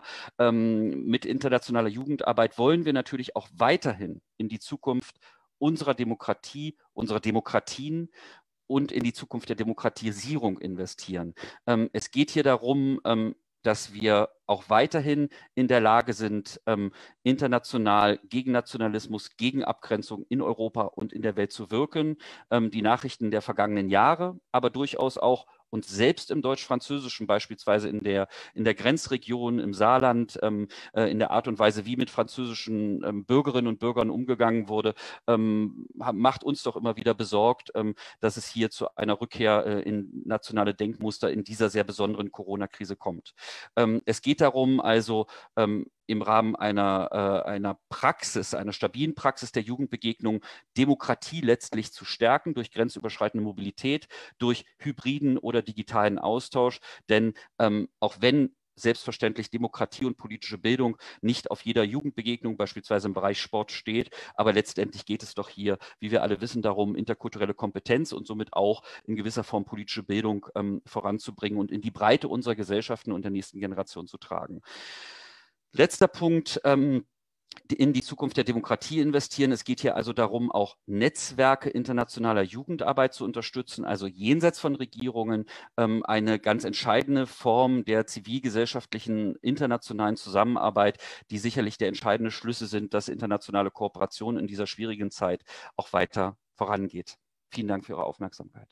Speaker 10: Mit internationaler Jugendarbeit wollen wir natürlich auch weiterhin in die Zukunft unserer Demokratie, unserer Demokratien und in die Zukunft der Demokratisierung investieren. Es geht hier darum, dass wir auch weiterhin in der Lage sind, international gegen Nationalismus, gegen Abgrenzung in Europa und in der Welt zu wirken. Die Nachrichten der vergangenen Jahre, aber durchaus auch Und selbst im Deutsch-Französischen, beispielsweise in der Grenzregion, im Saarland, in der Art und Weise, wie mit französischen Bürgerinnen und Bürgern umgegangen wurde, macht uns doch immer wieder besorgt, dass es hier zu einer Rückkehr in nationale Denkmuster in dieser sehr besonderen Corona-Krise kommt. Es geht darum, also im Rahmen einer Praxis, einer stabilen Praxis der Jugendbegegnung, Demokratie letztlich zu stärken durch grenzüberschreitende Mobilität, durch hybriden oder digitalen Austausch. Denn auch wenn selbstverständlich Demokratie und politische Bildung nicht auf jeder Jugendbegegnung, beispielsweise im Bereich Sport, steht, aber letztendlich geht es doch hier, wie wir alle wissen, darum, interkulturelle Kompetenz und somit auch in gewisser Form politische Bildung voranzubringen und in die Breite unserer Gesellschaften und der nächsten Generation zu tragen. Letzter Punkt, in die Zukunft der Demokratie investieren. Es geht hier also darum, auch Netzwerke internationaler Jugendarbeit zu unterstützen, also jenseits von Regierungen, eine ganz entscheidende Form der zivilgesellschaftlichen internationalen Zusammenarbeit, die sicherlich der entscheidende Schlüssel sind, dass internationale Kooperation in dieser schwierigen Zeit auch weiter vorangeht. Vielen Dank für Ihre Aufmerksamkeit.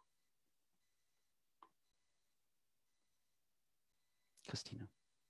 Speaker 10: Christine.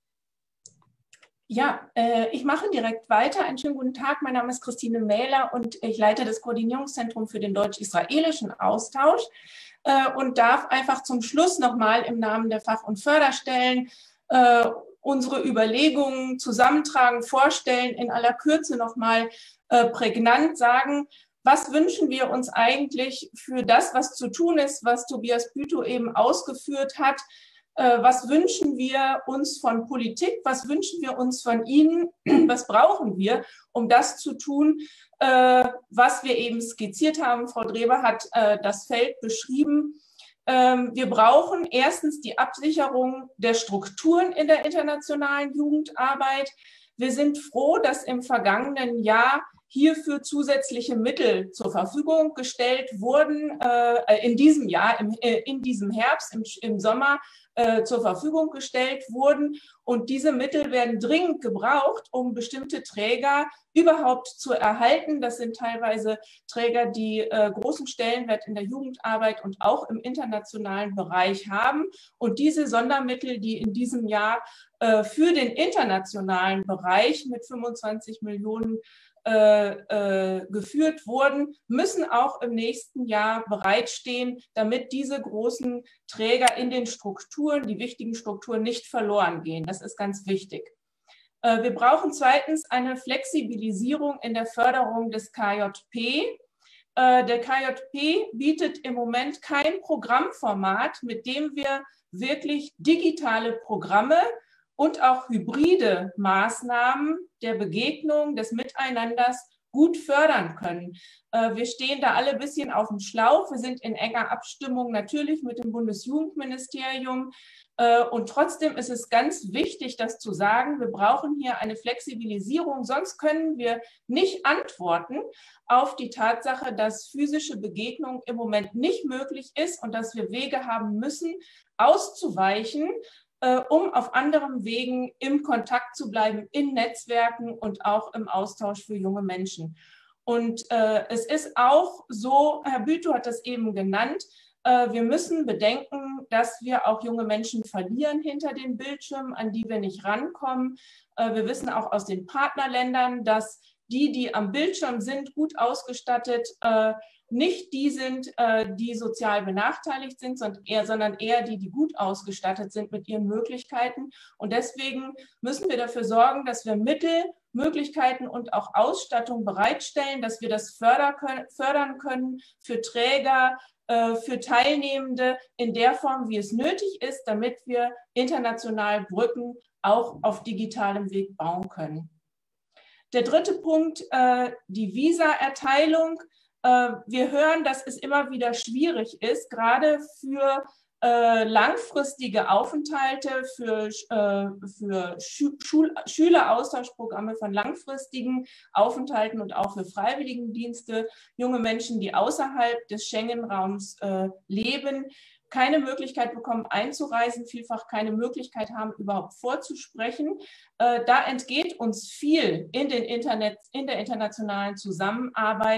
Speaker 11: Ja, ich mache direkt weiter. Einen schönen guten Tag. Mein Name ist Christine Mähler und ich leite das Koordinierungszentrum für den deutsch-israelischen Austausch und darf einfach zum Schluss nochmal im Namen der Fach- und Förderstellen unsere Überlegungen zusammentragen, vorstellen, in aller Kürze nochmal prägnant sagen, was wünschen wir uns eigentlich für das, was zu tun ist, was Tobias Bütow eben ausgeführt hat. Was wünschen wir uns von Politik? Was wünschen wir uns von Ihnen? Was brauchen wir, um das zu tun, was wir eben skizziert haben? Frau Dreber hat das Feld beschrieben. Wir brauchen erstens die Absicherung der Strukturen in der internationalen Jugendarbeit. Wir sind froh, dass im vergangenen Jahr hierfür zusätzliche Mittel zur Verfügung gestellt wurden, in diesem Jahr, in diesem Herbst, im Sommer zur Verfügung gestellt wurden. Und diese Mittel werden dringend gebraucht, um bestimmte Träger überhaupt zu erhalten. Das sind teilweise Träger, die großen Stellenwert in der Jugendarbeit und auch im internationalen Bereich haben. Und diese Sondermittel, die in diesem Jahr für den internationalen Bereich mit 25 Millionen geführt wurden, müssen auch im nächsten Jahr bereitstehen, damit diese großen Träger in den Strukturen, die wichtigen Strukturen, nicht verloren gehen. Das ist ganz wichtig. Wir brauchen zweitens eine Flexibilisierung in der Förderung des KJP. Der KJP bietet im Moment kein Programmformat, mit dem wir wirklich digitale Programme und auch hybride Maßnahmen der Begegnung, des Miteinanders gut fördern können. Wir stehen da alle ein bisschen auf dem Schlauch. Wir sind in enger Abstimmung natürlich mit dem Bundesjugendministerium. Und trotzdem ist es ganz wichtig, das zu sagen. Wir brauchen hier eine Flexibilisierung, sonst können wir nicht antworten auf die Tatsache, dass physische Begegnung im Moment nicht möglich ist und dass wir Wege haben müssen, auszuweichen, um auf anderem Wegen im Kontakt zu bleiben, in Netzwerken und auch im Austausch für junge Menschen. Und es ist auch so, Herr Bütow hat das eben genannt, wir müssen bedenken, dass wir auch junge Menschen verlieren hinter den Bildschirmen, an die wir nicht rankommen. Wir wissen auch aus den Partnerländern, dass die am Bildschirm sind, gut ausgestattet, nicht die sind, die sozial benachteiligt sind, sondern eher die gut ausgestattet sind mit ihren Möglichkeiten. Und deswegen müssen wir dafür sorgen, dass wir Mittel, Möglichkeiten und auch Ausstattung bereitstellen, dass wir das fördern können für Träger, für Teilnehmende in der Form, wie es nötig ist, damit wir international Brücken auch auf digitalem Weg bauen können. Der dritte Punkt, die Visa-Erteilung. Wir hören, dass es immer wieder schwierig ist, gerade für langfristige Aufenthalte, für Schüleraustauschprogramme von langfristigen Aufenthalten und auch für Freiwilligendienste, junge Menschen, die außerhalb des Schengen-Raums leben, keine Möglichkeit bekommen einzureisen, vielfach keine Möglichkeit haben, überhaupt vorzusprechen. Da entgeht uns viel in der internationalen Zusammenarbeit,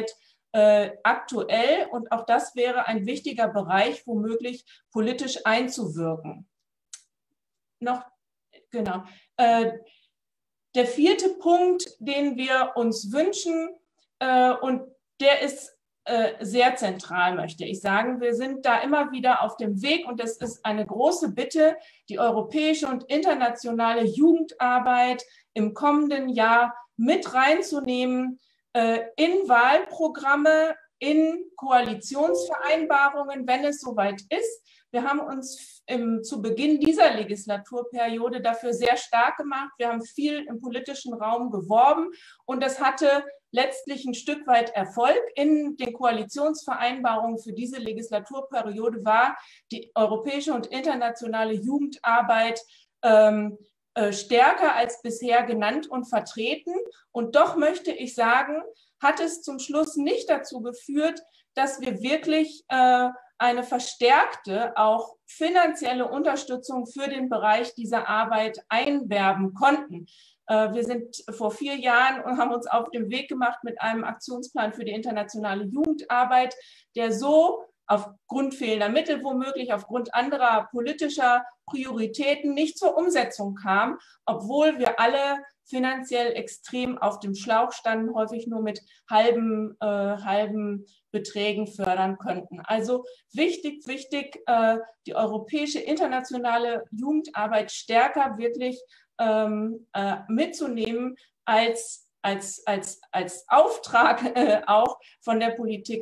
Speaker 11: aktuell und auch das wäre ein wichtiger Bereich, womöglich politisch einzuwirken. Noch, genau. Der vierte Punkt, den wir uns wünschen, und der ist sehr zentral, möchte ich sagen. Wir sind da immer wieder auf dem Weg und es ist eine große Bitte, die europäische und internationale Jugendarbeit im kommenden Jahr mit reinzunehmen in Wahlprogramme, in Koalitionsvereinbarungen, wenn es soweit ist. Wir haben uns zu Beginn dieser Legislaturperiode dafür sehr stark gemacht. Wir haben viel im politischen Raum geworben und das hatte letztlich ein Stück weit Erfolg. In den Koalitionsvereinbarungen für diese Legislaturperiode war die europäische und internationale Jugendarbeit stärker als bisher genannt und vertreten. Und doch möchte ich sagen, hat es zum Schluss nicht dazu geführt, dass wir wirklich eine verstärkte, auch finanzielle Unterstützung für den Bereich dieser Arbeit einwerben konnten. Wir sind vor 4 Jahren und haben uns auf den Weg gemacht mit einem Aktionsplan für die internationale Jugendarbeit, der so aufgrund fehlender Mittel womöglich, aufgrund anderer politischer Prioritäten nicht zur Umsetzung kam, obwohl wir alle finanziell extrem auf dem Schlauch standen, häufig nur mit halben Beträgen fördern könnten. Also wichtig, die europäische internationale Jugendarbeit stärker wirklich mitzunehmen als Auftrag auch von der Politik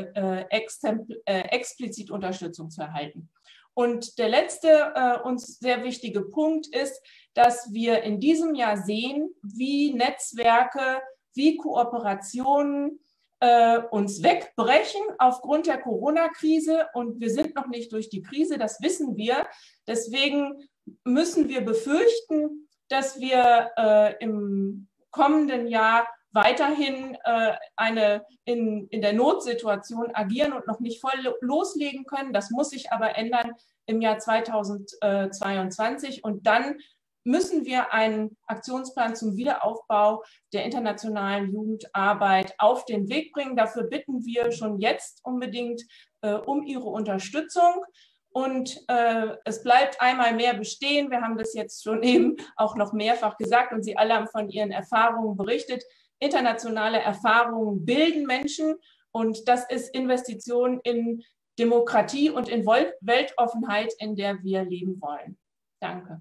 Speaker 11: explizit Unterstützung zu erhalten. Und der letzte uns sehr wichtige Punkt ist, dass wir in diesem Jahr sehen, wie Netzwerke, wie Kooperationen uns wegbrechen aufgrund der Corona-Krise. Und wir sind noch nicht durch die Krise, das wissen wir. Deswegen müssen wir befürchten, dass wir im kommenden Jahr weiterhin in der Notsituation agieren und noch nicht voll loslegen können. Das muss sich aber ändern im Jahr 2022. Und dann müssen wir einen Aktionsplan zum Wiederaufbau der internationalen Jugendarbeit auf den Weg bringen. Dafür bitten wir schon jetzt unbedingt um Ihre Unterstützung. Und es bleibt einmal mehr bestehen. Wir haben das jetzt schon eben auch noch mehrfach gesagt und Sie alle haben von Ihren Erfahrungen berichtet. Internationale Erfahrungen bilden Menschen und das ist Investition in Demokratie und in Weltoffenheit, in der wir leben wollen. Danke.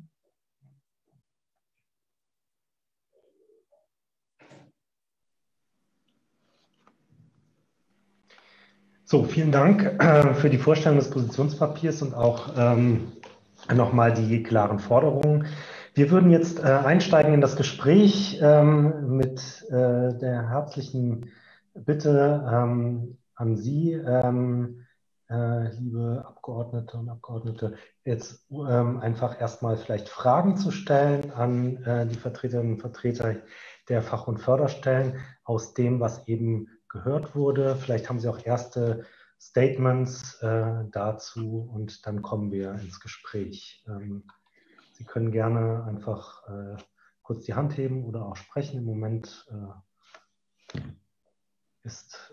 Speaker 2: So, vielen Dank für die Vorstellung des Positionspapiers und auch nochmal die klaren Forderungen. Wir würden jetzt einsteigen in das Gespräch mit der herzlichen Bitte an Sie, liebe Abgeordnete und Abgeordnete, jetzt einfach erstmal vielleicht Fragen zu stellen an die Vertreterinnen und Vertreter der Fach- und Förderstellen aus dem, was eben gehört wurde. Vielleicht haben Sie auch erste Statements dazu und dann kommen wir ins Gespräch. Sie können gerne einfach kurz die Hand heben oder auch sprechen. Im Moment ist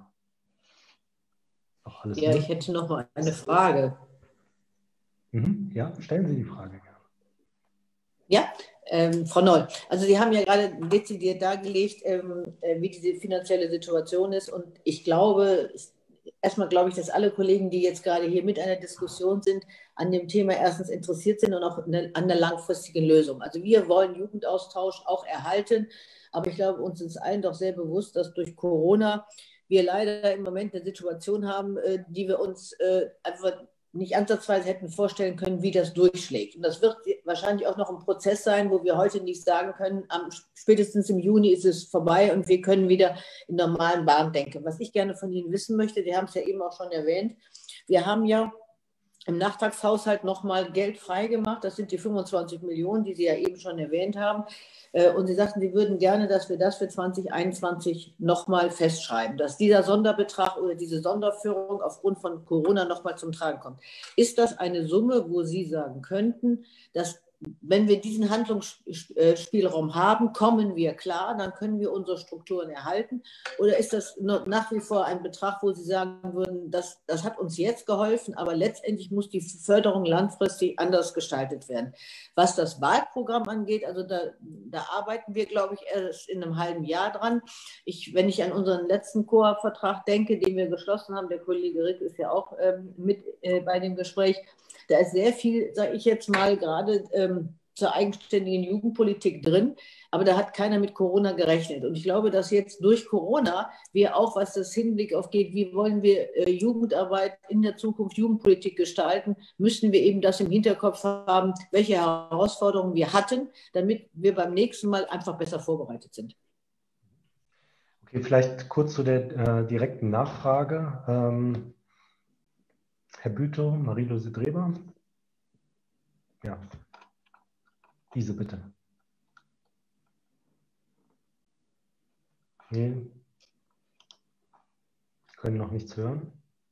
Speaker 2: auch alles.
Speaker 6: Ja, ich hätte noch mal eine Frage.
Speaker 2: Ja, stellen Sie die Frage gerne.
Speaker 6: Ja, Frau Noll, also Sie haben ja gerade dezidiert dargelegt, wie diese finanzielle Situation ist. Und ich glaube, erstmal glaube ich, dass alle Kollegen, die jetzt gerade hier mit einer Diskussion sind, an dem Thema erstens interessiert sind und auch an der langfristigen Lösung. Also wir wollen Jugendaustausch auch erhalten, aber ich glaube, uns ist allen doch sehr bewusst, dass durch Corona wir leider im Moment eine Situation haben, die wir uns einfach nicht ansatzweise hätten vorstellen können, wie das durchschlägt. Und das wird wahrscheinlich auch noch ein Prozess sein, wo wir heute nicht sagen können, spätestens im Juni ist es vorbei und wir können wieder in normalen Bahnen denken. Was ich gerne von Ihnen wissen möchte, wir haben es ja eben auch schon erwähnt, wir haben ja im Nachtragshaushalt nochmal Geld freigemacht. Das sind die 25 Millionen, die Sie ja eben schon erwähnt haben. Und Sie sagten, Sie würden gerne, dass wir das für 2021 nochmal festschreiben, dass dieser Sonderbetrag oder diese Sonderführung aufgrund von Corona nochmal zum Tragen kommt. Ist das eine Summe, wo Sie sagen könnten, dass wenn wir diesen Handlungsspielraum haben, kommen wir klar, dann können wir unsere Strukturen erhalten? Oder ist das nach wie vor ein Betrag, wo Sie sagen würden, das hat uns jetzt geholfen, aber letztendlich muss die Förderung langfristig anders gestaltet werden? Was das Wahlprogramm angeht, also da arbeiten wir, glaube ich, erst in einem halben Jahr dran. Wenn ich an unseren letzten Koop-Vertrag denke, den wir geschlossen haben, der Kollege Rick ist ja auch mit bei dem Gespräch, da ist sehr viel, sage ich jetzt mal, gerade zur eigenständigen Jugendpolitik drin, aber da hat keiner mit Corona gerechnet. Und ich glaube, dass jetzt durch Corona wir auch, was das Hinblick auf geht, wie wollen wir Jugendarbeit in der Zukunft, Jugendpolitik gestalten, müssen wir eben das im Hinterkopf haben, welche Herausforderungen wir hatten, damit wir beim nächsten Mal einfach besser vorbereitet sind.
Speaker 2: Okay, vielleicht kurz zu der direkten Nachfrage. Herr Bütow, Marie-Louise Dreber. Ja, diese bitte. Nee, können noch nichts hören.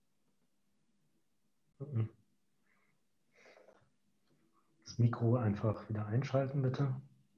Speaker 2: Das Mikro einfach wieder einschalten, bitte.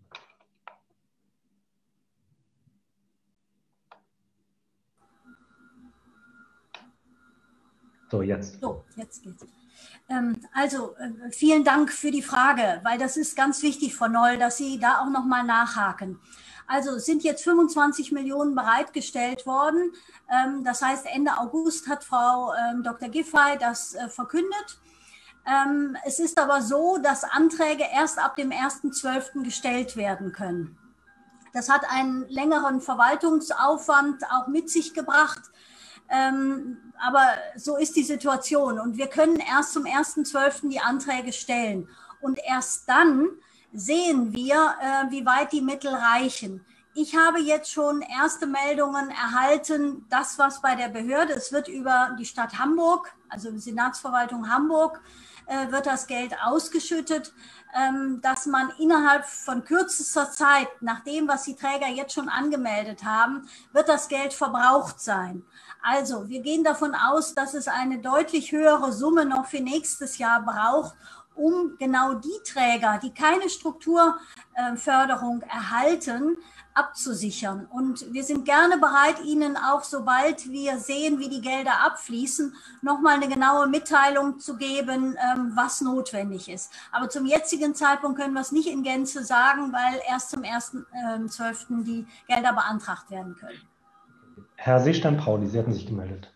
Speaker 2: So, jetzt.
Speaker 9: So, jetzt geht's. Also, vielen Dank für die Frage, weil das ist ganz wichtig, Frau Noll, dass Sie da auch nochmal nachhaken. Also es sind jetzt 25 Millionen bereitgestellt worden. Das heißt, Ende August hat Frau Dr. Giffey das verkündet. Es ist aber so, dass Anträge erst ab dem 1.12. gestellt werden können. Das hat einen längeren Verwaltungsaufwand auch mit sich gebracht. Aber so ist die Situation und wir können erst zum 1.12. die Anträge stellen und erst dann sehen wir, wie weit die Mittel reichen. Ich habe jetzt schon erste Meldungen erhalten, das was bei der Behörde, es wird über die Stadt Hamburg, also die Senatsverwaltung Hamburg, wird das Geld ausgeschüttet, dass man innerhalb von kürzester Zeit, nach dem, was die Träger jetzt schon angemeldet haben, wird das Geld verbraucht sein. Also wir gehen davon aus, dass es eine deutlich höhere Summe noch für nächstes Jahr braucht, um genau die Träger, die keine Strukturförderung erhalten, abzusichern. Und wir sind gerne bereit, Ihnen auch, sobald wir sehen, wie die Gelder abfließen, nochmal eine genaue Mitteilung zu geben, was notwendig ist. Aber zum jetzigen Zeitpunkt können wir es nicht in Gänze sagen, weil erst zum 1.12. die Gelder beantragt werden können.
Speaker 2: Herr Seestein-Pauli, Sie hatten sich gemeldet.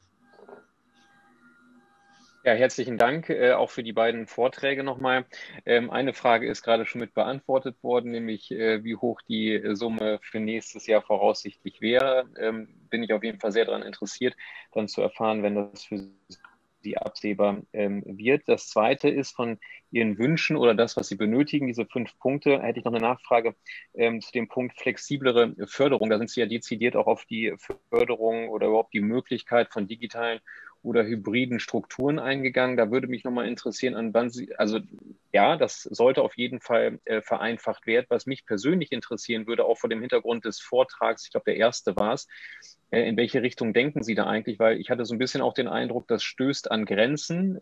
Speaker 8: Ja, herzlichen Dank auch für die beiden Vorträge nochmal. Eine Frage ist gerade schon mit beantwortet worden, nämlich wie hoch die Summe für nächstes Jahr voraussichtlich wäre. Bin ich auf jeden Fall sehr daran interessiert, dann zu erfahren, wenn das für Sie absehbar wird. Das Zweite ist von Ihren Wünschen oder das, was Sie benötigen, diese 5 Punkte, hätte ich noch eine Nachfrage zu dem Punkt flexiblere Förderung. Da sind Sie ja dezidiert auch auf die Förderung oder überhaupt die Möglichkeit von digitalen oder hybriden Strukturen eingegangen. Da würde mich nochmal interessieren, an wann Sie, also ja, das sollte auf jeden Fall vereinfacht werden. Was mich persönlich interessieren würde, auch vor dem Hintergrund des Vortrags, ich glaube, der erste war es, in welche Richtung denken Sie da eigentlich? Weil ich hatte so ein bisschen auch den Eindruck, das stößt an Grenzen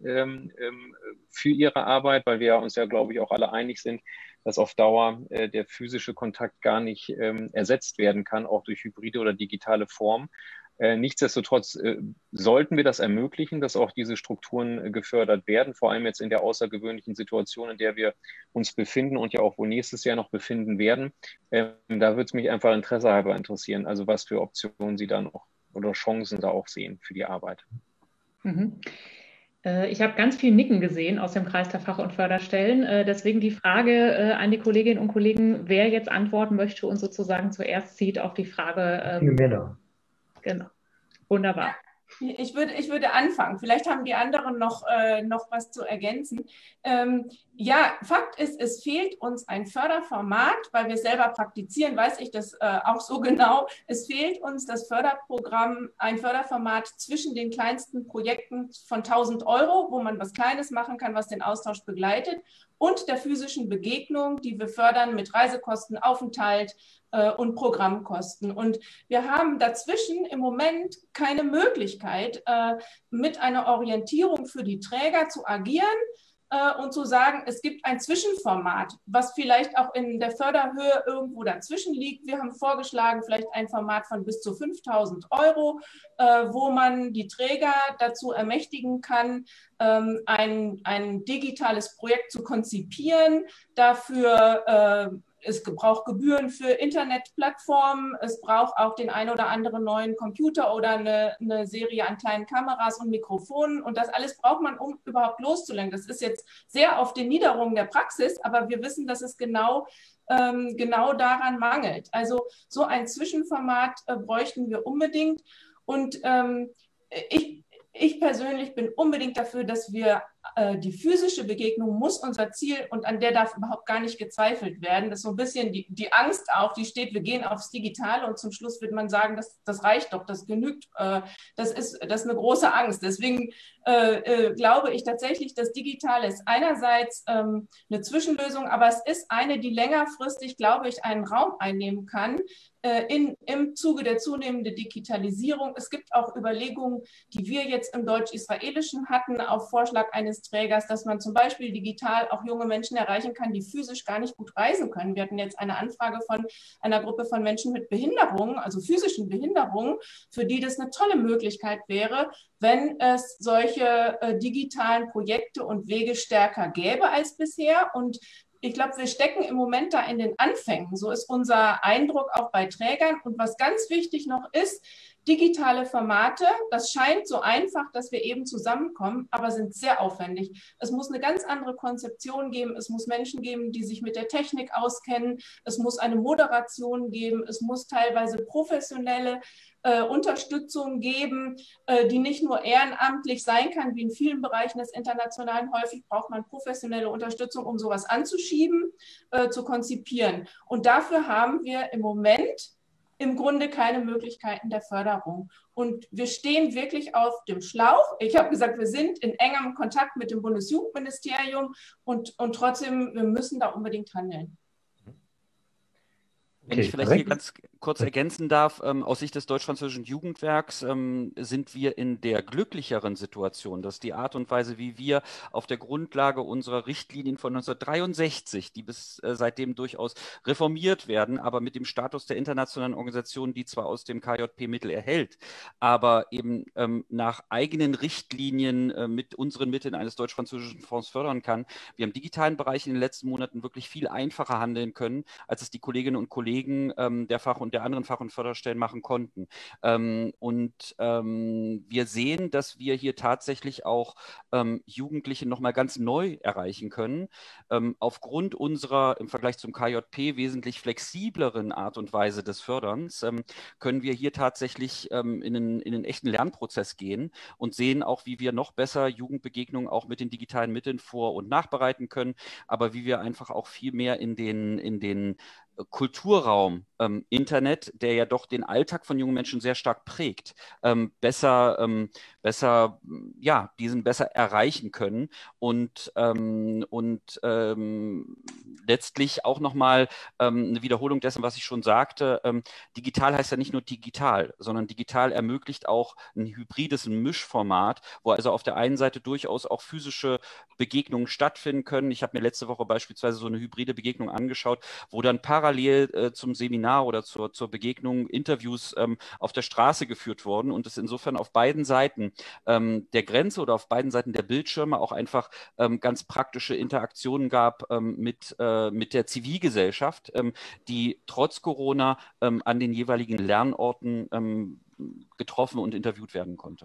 Speaker 8: für Ihre Arbeit, weil wir uns ja, glaube ich, auch alle einig sind, dass auf Dauer der physische Kontakt gar nicht ersetzt werden kann, auch durch hybride oder digitale Formen. Nichtsdestotrotz sollten wir das ermöglichen, dass auch diese Strukturen gefördert werden, vor allem jetzt in der außergewöhnlichen Situation, in der wir uns befinden und ja auch wohl nächstes Jahr noch befinden werden. Da würde es mich einfach interessehalber interessieren, also was für Optionen Sie da noch oder Chancen da auch sehen für die Arbeit.
Speaker 1: Mhm. Ich habe ganz viel Nicken gesehen aus dem Kreis der Fach- und Förderstellen. Deswegen die Frage an die Kolleginnen und Kollegen, wer jetzt antworten möchte und sozusagen zuerst zieht auf die Frage. Genau, wunderbar.
Speaker 11: Ich würde anfangen. Vielleicht haben die anderen noch was zu ergänzen. Ja, Fakt ist, es fehlt uns ein Förderformat, weil wir selber praktizieren, weiß ich das auch so genau. Es fehlt uns das Förderprogramm, ein Förderformat zwischen den kleinsten Projekten von 1.000 €, wo man was Kleines machen kann, was den Austausch begleitet, und der physischen Begegnung, die wir fördern mit Reisekosten, Aufenthalt und Programmkosten. Und wir haben dazwischen im Moment keine Möglichkeit, mit einer Orientierung für die Träger zu agieren, und zu sagen, es gibt ein Zwischenformat, was vielleicht auch in der Förderhöhe irgendwo dazwischen liegt. Wir haben vorgeschlagen, vielleicht ein Format von bis zu 5.000 €, wo man die Träger dazu ermächtigen kann, ein digitales Projekt zu konzipieren. Dafür es braucht Gebühren für Internetplattformen, es braucht auch den ein oder anderen neuen Computer oder eine Serie an kleinen Kameras und Mikrofonen. Und das alles braucht man, um überhaupt loszulenken. Das ist jetzt sehr auf den Niederungen der Praxis, aber wir wissen, dass es genau daran mangelt. Also so ein Zwischenformat bräuchten wir unbedingt. Und ich persönlich bin unbedingt dafür, dass wir die physische Begegnung muss unser Ziel und an der darf überhaupt gar nicht gezweifelt werden. Das ist so ein bisschen die Angst auch, die steht, wir gehen aufs Digitale und zum Schluss wird man sagen, das reicht doch, das genügt. Das ist eine große Angst. Deswegen glaube ich tatsächlich, dass Digitale ist einerseits eine Zwischenlösung, aber es ist eine, die längerfristig, glaube ich, einen Raum einnehmen kann, im Zuge der zunehmenden Digitalisierung. Es gibt auch Überlegungen, die wir jetzt im Deutsch-Israelischen hatten, auf Vorschlag eines Trägers, dass man zum Beispiel digital auch junge Menschen erreichen kann, die physisch gar nicht gut reisen können. Wir hatten jetzt eine Anfrage von einer Gruppe von Menschen mit Behinderungen, also physischen Behinderungen, für die das eine tolle Möglichkeit wäre, wenn es solche digitalen Projekte und Wege stärker gäbe als bisher. Und ich glaube, wir stecken im Moment da in den Anfängen. So ist unser Eindruck auch bei Trägern. Und was ganz wichtig noch ist, digitale Formate, das scheint so einfach, dass wir eben zusammenkommen, aber sind sehr aufwendig. Es muss eine ganz andere Konzeption geben. Es muss Menschen geben, die sich mit der Technik auskennen. Es muss eine Moderation geben. Es muss teilweise professionelle Unterstützung geben, die nicht nur ehrenamtlich sein kann, wie in vielen Bereichen des Internationalen. Häufig braucht man professionelle Unterstützung, um sowas anzuschieben, zu konzipieren. Und dafür haben wir im Moment im Grunde keine Möglichkeiten der Förderung. Und wir stehen wirklich auf dem Schlauch. Ich habe gesagt, wir sind in engem Kontakt mit dem Bundesjugendministerium und trotzdem, wir müssen da unbedingt handeln.
Speaker 10: Wenn ich vielleicht hier ganz kurz ergänzen darf, aus Sicht des Deutsch-Französischen Jugendwerks sind wir in der glücklicheren Situation, dass die Art und Weise, wie wir auf der Grundlage unserer Richtlinien von 1963, die bis seitdem durchaus reformiert werden, aber mit dem Status der internationalen Organisation, die zwar aus dem KJP Mittel erhält, aber eben nach eigenen Richtlinien mit unseren Mitteln eines deutsch-französischen Fonds fördern kann. Wir im digitalen Bereich in den letzten Monaten wirklich viel einfacher handeln können, als es die Kolleginnen und Kollegen der Fach- und der anderen Fach- und Förderstellen machen konnten. Wir sehen, dass wir hier tatsächlich auch Jugendliche nochmal ganz neu erreichen können. Aufgrund unserer im Vergleich zum KJP wesentlich flexibleren Art und Weise des Förderns können wir hier tatsächlich in einen echten Lernprozess gehen und sehen auch, wie wir noch besser Jugendbegegnungen auch mit den digitalen Mitteln vor- und nachbereiten können, aber wie wir einfach auch viel mehr in den Kulturraum Internet, der ja doch den Alltag von jungen Menschen sehr stark prägt, diesen besser erreichen können und letztlich auch nochmal eine Wiederholung dessen, was ich schon sagte. Digital heißt ja nicht nur digital, sondern digital ermöglicht auch ein hybrides, ein Mischformat, wo also auf der einen Seite durchaus auch physische Begegnungen stattfinden können. Ich habe mir letzte Woche beispielsweise so eine hybride Begegnung angeschaut, wo dann parallel zum Seminar oder zur Begegnung Interviews auf der Straße geführt wurden und es insofern auf beiden Seiten der Grenze oder auf beiden Seiten der Bildschirme auch einfach ganz praktische Interaktionen gab mit der Zivilgesellschaft, die trotz Corona an den jeweiligen Lernorten getroffen und interviewt werden konnte.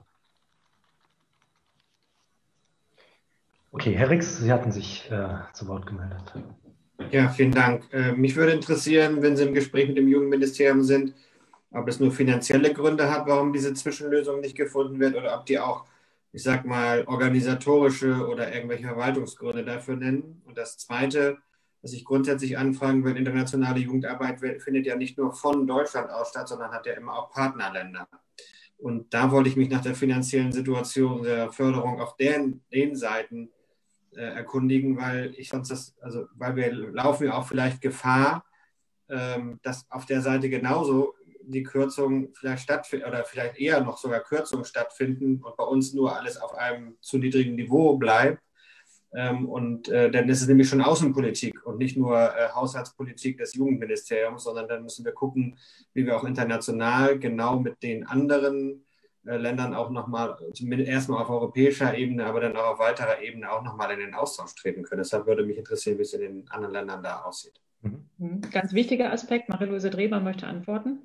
Speaker 2: Okay, Herr Rix, Sie hatten sich zu Wort gemeldet.
Speaker 7: Ja, vielen Dank. Mich würde interessieren, wenn Sie im Gespräch mit dem Jugendministerium sind, ob es nur finanzielle Gründe hat, warum diese Zwischenlösung nicht gefunden wird oder ob die auch, ich sag mal, organisatorische oder irgendwelche Verwaltungsgründe dafür nennen. Und das Zweite, was ich grundsätzlich anfragen will, internationale Jugendarbeit findet ja nicht nur von Deutschland aus statt, sondern hat ja immer auch Partnerländer. Und da wollte ich mich nach der finanziellen Situation der Förderung auf den Seiten erkundigen, weil wir laufen ja auch vielleicht Gefahr, dass auf der Seite genauso die Kürzungen vielleicht stattfinden oder vielleicht eher noch sogar Kürzungen stattfinden und bei uns nur alles auf einem zu niedrigen Niveau bleibt, Denn es ist nämlich schon Außenpolitik und nicht nur Haushaltspolitik des Jugendministeriums, sondern dann müssen wir gucken, wie wir auch international genau mit den anderen Ländern auch nochmal, erstmal auf europäischer Ebene, aber dann auch auf weiterer Ebene auch nochmal in den Austausch treten können. Deshalb würde mich interessieren, wie es in den anderen Ländern da aussieht.
Speaker 1: Ganz wichtiger Aspekt. Marie-Louise Dreber möchte antworten.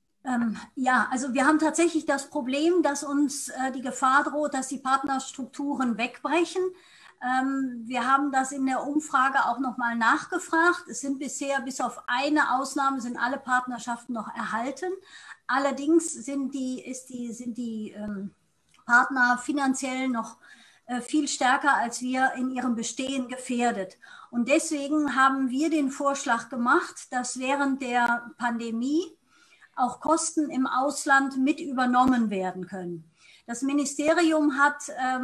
Speaker 9: Ja, also wir haben tatsächlich das Problem, dass uns die Gefahr droht, dass die Partnerstrukturen wegbrechen. Wir haben das in der Umfrage auch nochmal nachgefragt. Es sind bisher, bis auf eine Ausnahme, sind alle Partnerschaften noch erhalten. Allerdings sind die Partner finanziell noch viel stärker als wir in ihrem Bestehen gefährdet. Und deswegen haben wir den Vorschlag gemacht, dass während der Pandemie auch Kosten im Ausland mit übernommen werden können. Das Ministerium hat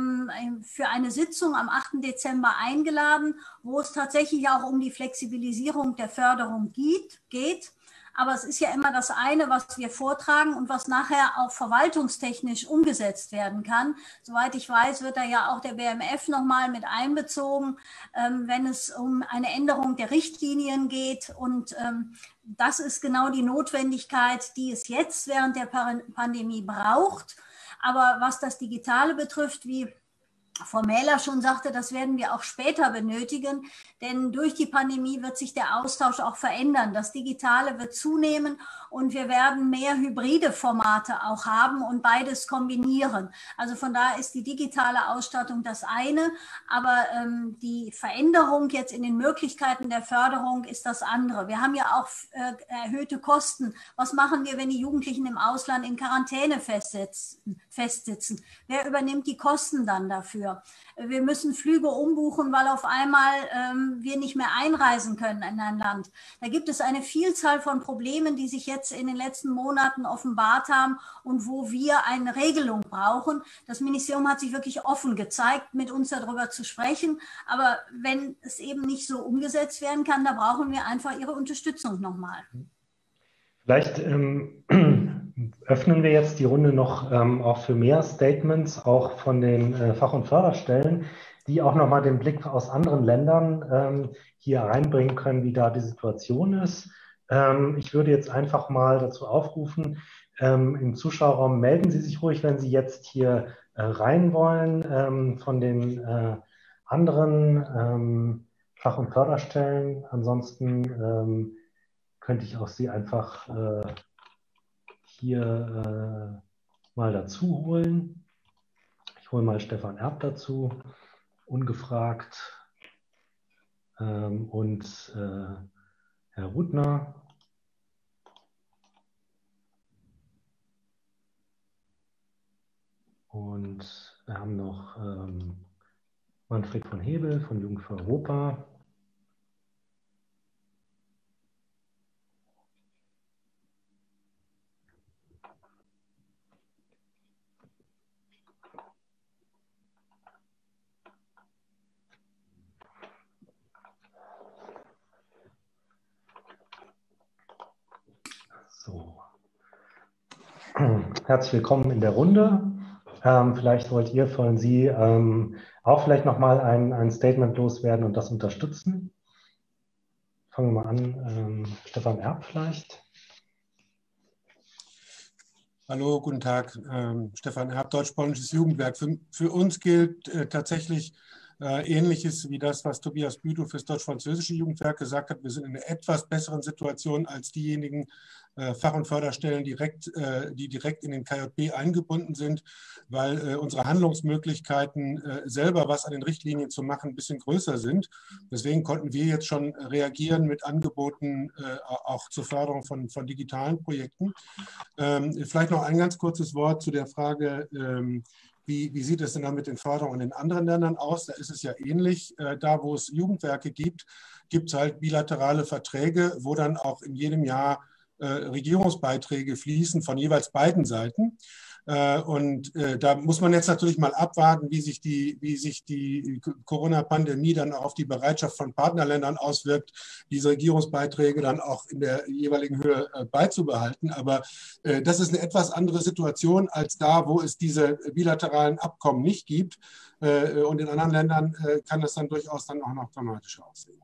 Speaker 9: für eine Sitzung am 8. Dezember eingeladen, wo es tatsächlich auch um die Flexibilisierung der Förderung geht. Aber es ist ja immer das eine, was wir vortragen und was nachher auch verwaltungstechnisch umgesetzt werden kann. Soweit ich weiß, wird da ja auch der BMF nochmal mit einbezogen, wenn es um eine Änderung der Richtlinien geht. Und das ist genau die Notwendigkeit, die es jetzt während der Pandemie braucht. Aber was das Digitale betrifft, wie Frau Mähler schon sagte, das werden wir auch später benötigen, denn durch die Pandemie wird sich der Austausch auch verändern. Das Digitale wird zunehmen und wir werden mehr hybride Formate auch haben und beides kombinieren. Also von daher ist die digitale Ausstattung das eine, aber die Veränderung jetzt in den Möglichkeiten der Förderung ist das andere. Wir haben ja auch erhöhte Kosten. Was machen wir, wenn die Jugendlichen im Ausland in Quarantäne festsitzen? Wer übernimmt die Kosten dann dafür? Wir müssen Flüge umbuchen, weil auf einmal wir nicht mehr einreisen können in ein Land. Da gibt es eine Vielzahl von Problemen, die sich jetzt in den letzten Monaten offenbart haben und wo wir eine Regelung brauchen. Das Ministerium hat sich wirklich offen gezeigt, mit uns darüber zu sprechen. Aber wenn es eben nicht so umgesetzt werden kann, da brauchen wir einfach Ihre Unterstützung nochmal.
Speaker 2: Vielleicht öffnen wir jetzt die Runde noch auch für mehr Statements, auch von den Fach- und Förderstellen, die auch nochmal den Blick aus anderen Ländern hier reinbringen können, wie da die Situation ist. Ich würde jetzt einfach mal dazu aufrufen, im Zuschauerraum melden Sie sich ruhig, wenn Sie jetzt hier rein wollen, von den anderen Fach- und Förderstellen. Ansonsten könnte ich auch Sie einfach hier mal dazu holen. Ich hole mal Stefan Erb dazu, ungefragt, und Herr Rudner. Und wir haben noch Manfred von Hebel von Jugend für Europa. So. Herzlich willkommen in der Runde. Vielleicht wollen Sie auch vielleicht nochmal ein Statement loswerden und das unterstützen. Fangen wir mal an. Stefan Erb vielleicht.
Speaker 12: Hallo, guten Tag. Stefan Erb, Deutsch-Polnisches Jugendwerk. Für uns gilt tatsächlich Ähnliches wie das, was Tobias Bütow für das Deutsch-Französische Jugendwerk gesagt hat. Wir sind in einer etwas besseren Situation als diejenigen Fach- und Förderstellen, die direkt in den KJB eingebunden sind, weil unsere Handlungsmöglichkeiten, selber was an den Richtlinien zu machen, ein bisschen größer sind. Deswegen konnten wir jetzt schon reagieren mit Angeboten auch zur Förderung von digitalen Projekten. Vielleicht noch ein ganz kurzes Wort zu der Frage, wie sieht es denn dann mit den Förderungen in den anderen Ländern aus? Da ist es ja ähnlich. Da, wo es Jugendwerke gibt, gibt es halt bilaterale Verträge, wo dann auch in jedem Jahr Regierungsbeiträge fließen von jeweils beiden Seiten. Und da muss man jetzt natürlich mal abwarten, wie sich die Corona-Pandemie dann auch auf die Bereitschaft von Partnerländern auswirkt, diese Regierungsbeiträge dann auch in der jeweiligen Höhe beizubehalten. Aber das ist eine etwas andere Situation als da, wo es diese bilateralen Abkommen nicht gibt. Und in anderen Ländern kann das dann durchaus dann auch noch dramatischer aussehen.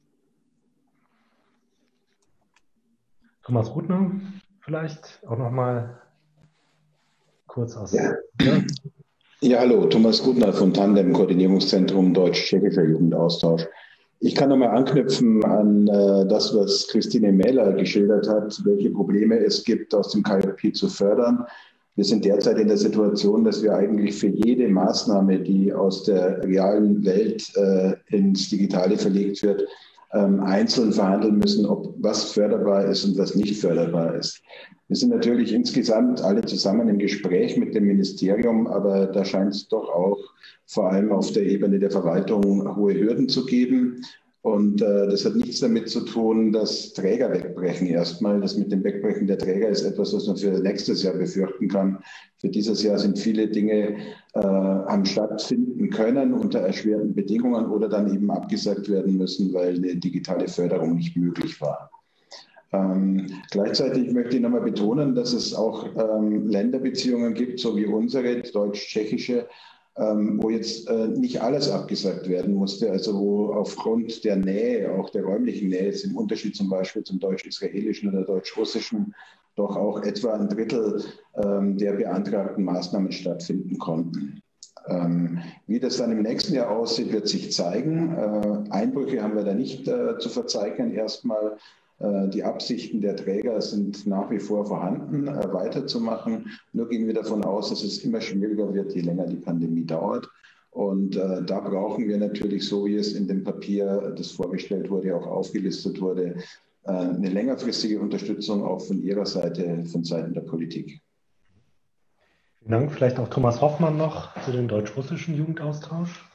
Speaker 2: Thomas Rudner vielleicht auch noch mal kurz aus.
Speaker 13: Ja, hallo, Thomas Rudner von Tandem, Koordinierungszentrum Deutsch-Tschechischer Jugendaustausch. Ich kann nochmal anknüpfen an das, was Christine Mähler geschildert hat, welche Probleme es gibt, aus dem KJP zu fördern. Wir sind derzeit in der Situation, dass wir eigentlich für jede Maßnahme, die aus der realen Welt ins Digitale verlegt wird, einzeln verhandeln müssen, ob was förderbar ist und was nicht förderbar ist. Wir sind natürlich insgesamt alle zusammen im Gespräch mit dem Ministerium, aber da scheint es doch auch vor allem auf der Ebene der Verwaltung hohe Hürden zu geben. Und das hat nichts damit zu tun, dass Träger wegbrechen erstmal. Das mit dem Wegbrechen der Träger ist etwas, was man für nächstes Jahr befürchten kann. Für dieses Jahr sind viele Dinge am stattfinden können unter erschwerten Bedingungen oder dann eben abgesagt werden müssen, weil eine digitale Förderung nicht möglich war. Gleichzeitig möchte ich nochmal betonen, dass es auch Länderbeziehungen gibt, so wie unsere, deutsch-tschechische, wo jetzt nicht alles abgesagt werden musste, also wo aufgrund der Nähe, auch der räumlichen Nähe, jetzt im Unterschied zum Beispiel zum deutsch-israelischen oder deutsch-russischen, doch auch etwa ein Drittel der beantragten Maßnahmen stattfinden konnten. Wie das dann im nächsten Jahr aussieht, wird sich zeigen. Einbrüche haben wir da nicht zu verzeichnen erstmal. Die Absichten der Träger sind nach wie vor vorhanden, weiterzumachen. Nur gehen wir davon aus, dass es immer schwieriger wird, je länger die Pandemie dauert. Und da brauchen wir natürlich, so wie es in dem Papier, das vorgestellt wurde, auch aufgelistet wurde, eine längerfristige Unterstützung auch von Ihrer Seite, von Seiten der Politik.
Speaker 2: Vielen Dank. Vielleicht auch Thomas Hoffmann noch zu dem deutsch-russischen Jugendaustausch.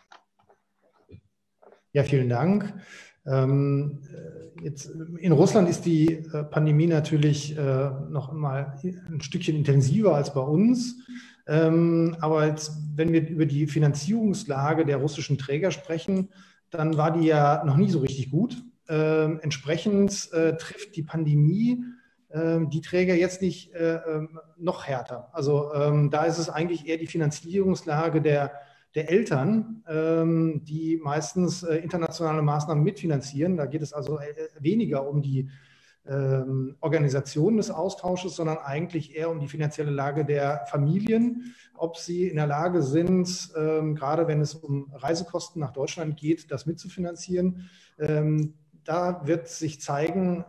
Speaker 14: Ja, vielen Dank. Jetzt in Russland ist die Pandemie natürlich noch mal ein Stückchen intensiver als bei uns. Aber jetzt, wenn wir über die Finanzierungslage der russischen Träger sprechen, dann war die ja noch nie so richtig gut. Entsprechend trifft die Pandemie die Träger jetzt nicht noch härter. Also da ist es eigentlich eher die Finanzierungslage der Eltern, die meistens internationale Maßnahmen mitfinanzieren. Da geht es also weniger um die Organisation des Austausches, sondern eigentlich eher um die finanzielle Lage der Familien, ob sie in der Lage sind, gerade wenn es um Reisekosten nach Deutschland geht, das mitzufinanzieren. Da wird sich zeigen,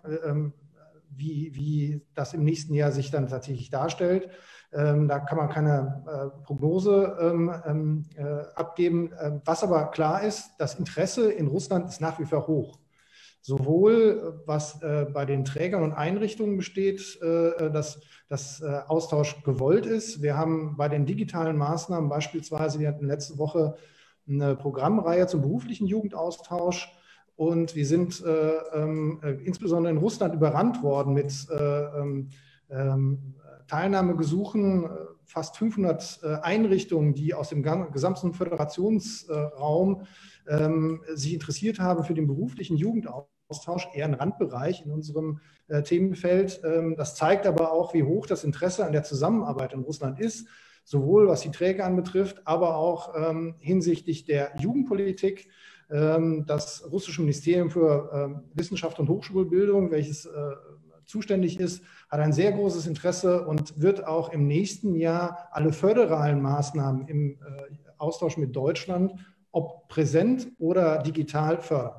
Speaker 14: wie das im nächsten Jahr sich dann tatsächlich darstellt. Da kann man keine Prognose abgeben. Was aber klar ist, das Interesse in Russland ist nach wie vor hoch. Sowohl was bei den Trägern und Einrichtungen besteht, dass das Austausch gewollt ist. Wir haben bei den digitalen Maßnahmen beispielsweise, wir hatten letzte Woche eine Programmreihe zum beruflichen Jugendaustausch. Und wir sind insbesondere in Russland überrannt worden mit Teilnahmegesuchen, fast 500 Einrichtungen, die aus dem gesamten Föderationsraum sich interessiert haben für den beruflichen Jugendaustausch, eher ein Randbereich in unserem Themenfeld. Das zeigt aber auch, wie hoch das Interesse an der Zusammenarbeit in Russland ist, sowohl was die Träger anbetrifft, aber auch hinsichtlich der Jugendpolitik. Das russische Ministerium für Wissenschaft und Hochschulbildung, welches zuständig ist, hat ein sehr großes Interesse und wird auch im nächsten Jahr alle föderalen Maßnahmen im Austausch mit Deutschland, ob präsent oder digital, fördern.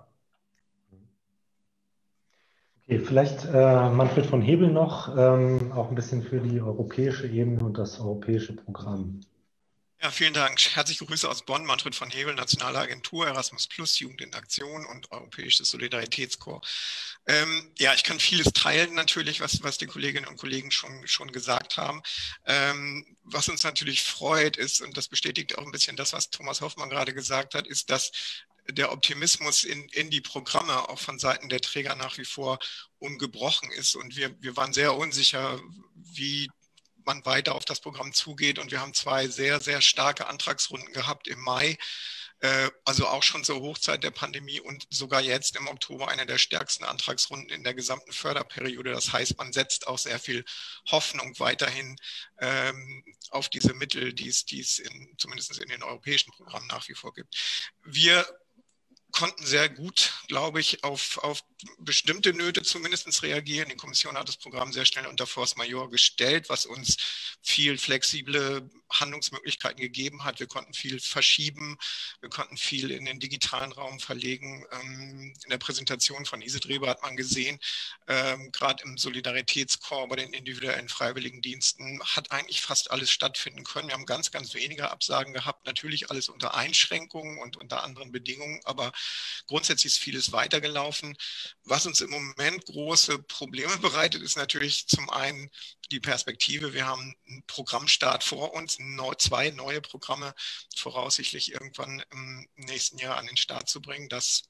Speaker 2: Okay, vielleicht Manfred von Hebel noch, auch ein bisschen für die europäische Ebene und das europäische Programm.
Speaker 15: Ja, vielen Dank. Herzliche Grüße aus Bonn, Manfred von Hebel, Nationale Agentur, Erasmus+, Jugend in Aktion und Europäisches Solidaritätskorps. Ja, ich kann vieles teilen natürlich, was die Kolleginnen und Kollegen schon gesagt haben. Was uns natürlich freut ist, und das bestätigt auch ein bisschen das, was Thomas Hoffmann gerade gesagt hat, ist, dass der Optimismus in die Programme auch von Seiten der Träger nach wie vor ungebrochen ist. Und wir waren sehr unsicher, wie man weiter auf das Programm zugeht. Und wir haben 2 sehr, sehr starke Antragsrunden gehabt im Mai, also auch schon zur Hochzeit der Pandemie und sogar jetzt im Oktober eine der stärksten Antragsrunden in der gesamten Förderperiode. Das heißt, man setzt auch sehr viel Hoffnung weiterhin auf diese Mittel, die es zumindest in den europäischen Programmen nach wie vor gibt. Wir konnten sehr gut, glaube ich, auf bestimmte Nöte zumindest reagieren. Die Kommission hat das Programm sehr schnell unter Force Majeure gestellt, was uns viel flexible Handlungsmöglichkeiten gegeben hat. Wir konnten viel verschieben, wir konnten viel in den digitalen Raum verlegen. In der Präsentation von Isid Reber hat man gesehen, gerade im Solidaritätskorps bei den individuellen Freiwilligendiensten hat eigentlich fast alles stattfinden können. Wir haben ganz, ganz wenige Absagen gehabt, natürlich alles unter Einschränkungen und unter anderen Bedingungen, aber grundsätzlich ist vieles weitergelaufen. Was uns im Moment große Probleme bereitet, ist natürlich zum einen die Perspektive. Wir haben einen Programmstart vor uns, 2 neue Programme voraussichtlich irgendwann im nächsten Jahr an den Start zu bringen. Das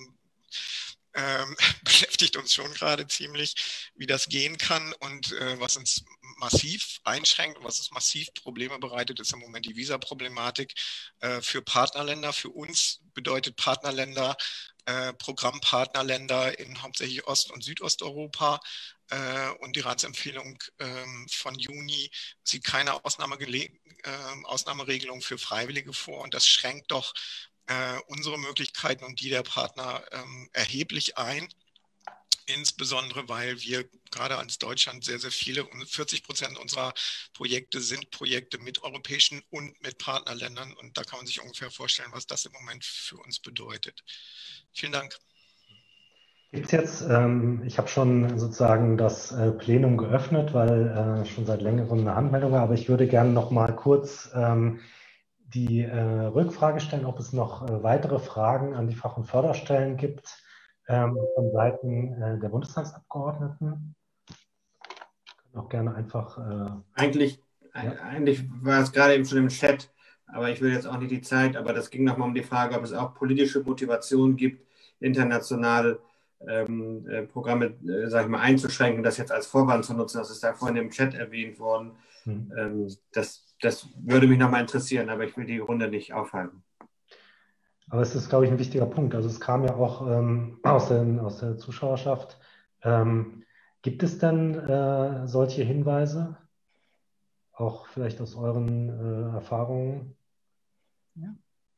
Speaker 15: beschäftigt uns schon gerade ziemlich, wie das gehen kann und was uns massiv einschränkt und was uns massiv Probleme bereitet, ist im Moment die Visa-Problematik für Partnerländer. Für uns bedeutet Partnerländer Programmpartnerländer in hauptsächlich Ost- und Südosteuropa und die Ratsempfehlung von Juni sieht keine Ausnahmeregelung für Freiwillige vor und das schränkt doch unsere Möglichkeiten und die der Partner erheblich ein. Insbesondere, weil wir gerade als Deutschland sehr, sehr viele, 40% unserer Projekte sind Projekte mit europäischen und mit Partnerländern. Und da kann man sich ungefähr vorstellen, was das im Moment für uns bedeutet. Vielen Dank.
Speaker 2: Gibt's jetzt, ich habe schon sozusagen das Plenum geöffnet, weil schon seit längerem eine Handmeldung war, aber ich würde gerne noch mal kurz die Rückfrage stellen, ob es noch weitere Fragen an die Fach- und Förderstellen gibt von Seiten der Bundestagsabgeordneten. Können auch gerne einfach... Eigentlich
Speaker 7: war es gerade eben schon im Chat, aber ich will jetzt auch nicht die Zeit, aber das ging nochmal um die Frage, ob es auch politische Motivation gibt, international Programme, sage ich mal, einzuschränken, das jetzt als Vorwand zu nutzen. Das ist da vorhin im Chat erwähnt worden. Das würde mich nochmal interessieren, aber ich will die Runde nicht aufhalten.
Speaker 2: Aber es ist, glaube ich, ein wichtiger Punkt. Also es kam ja auch aus der Zuschauerschaft. Gibt es denn solche Hinweise? Auch vielleicht aus euren Erfahrungen?
Speaker 9: Ja.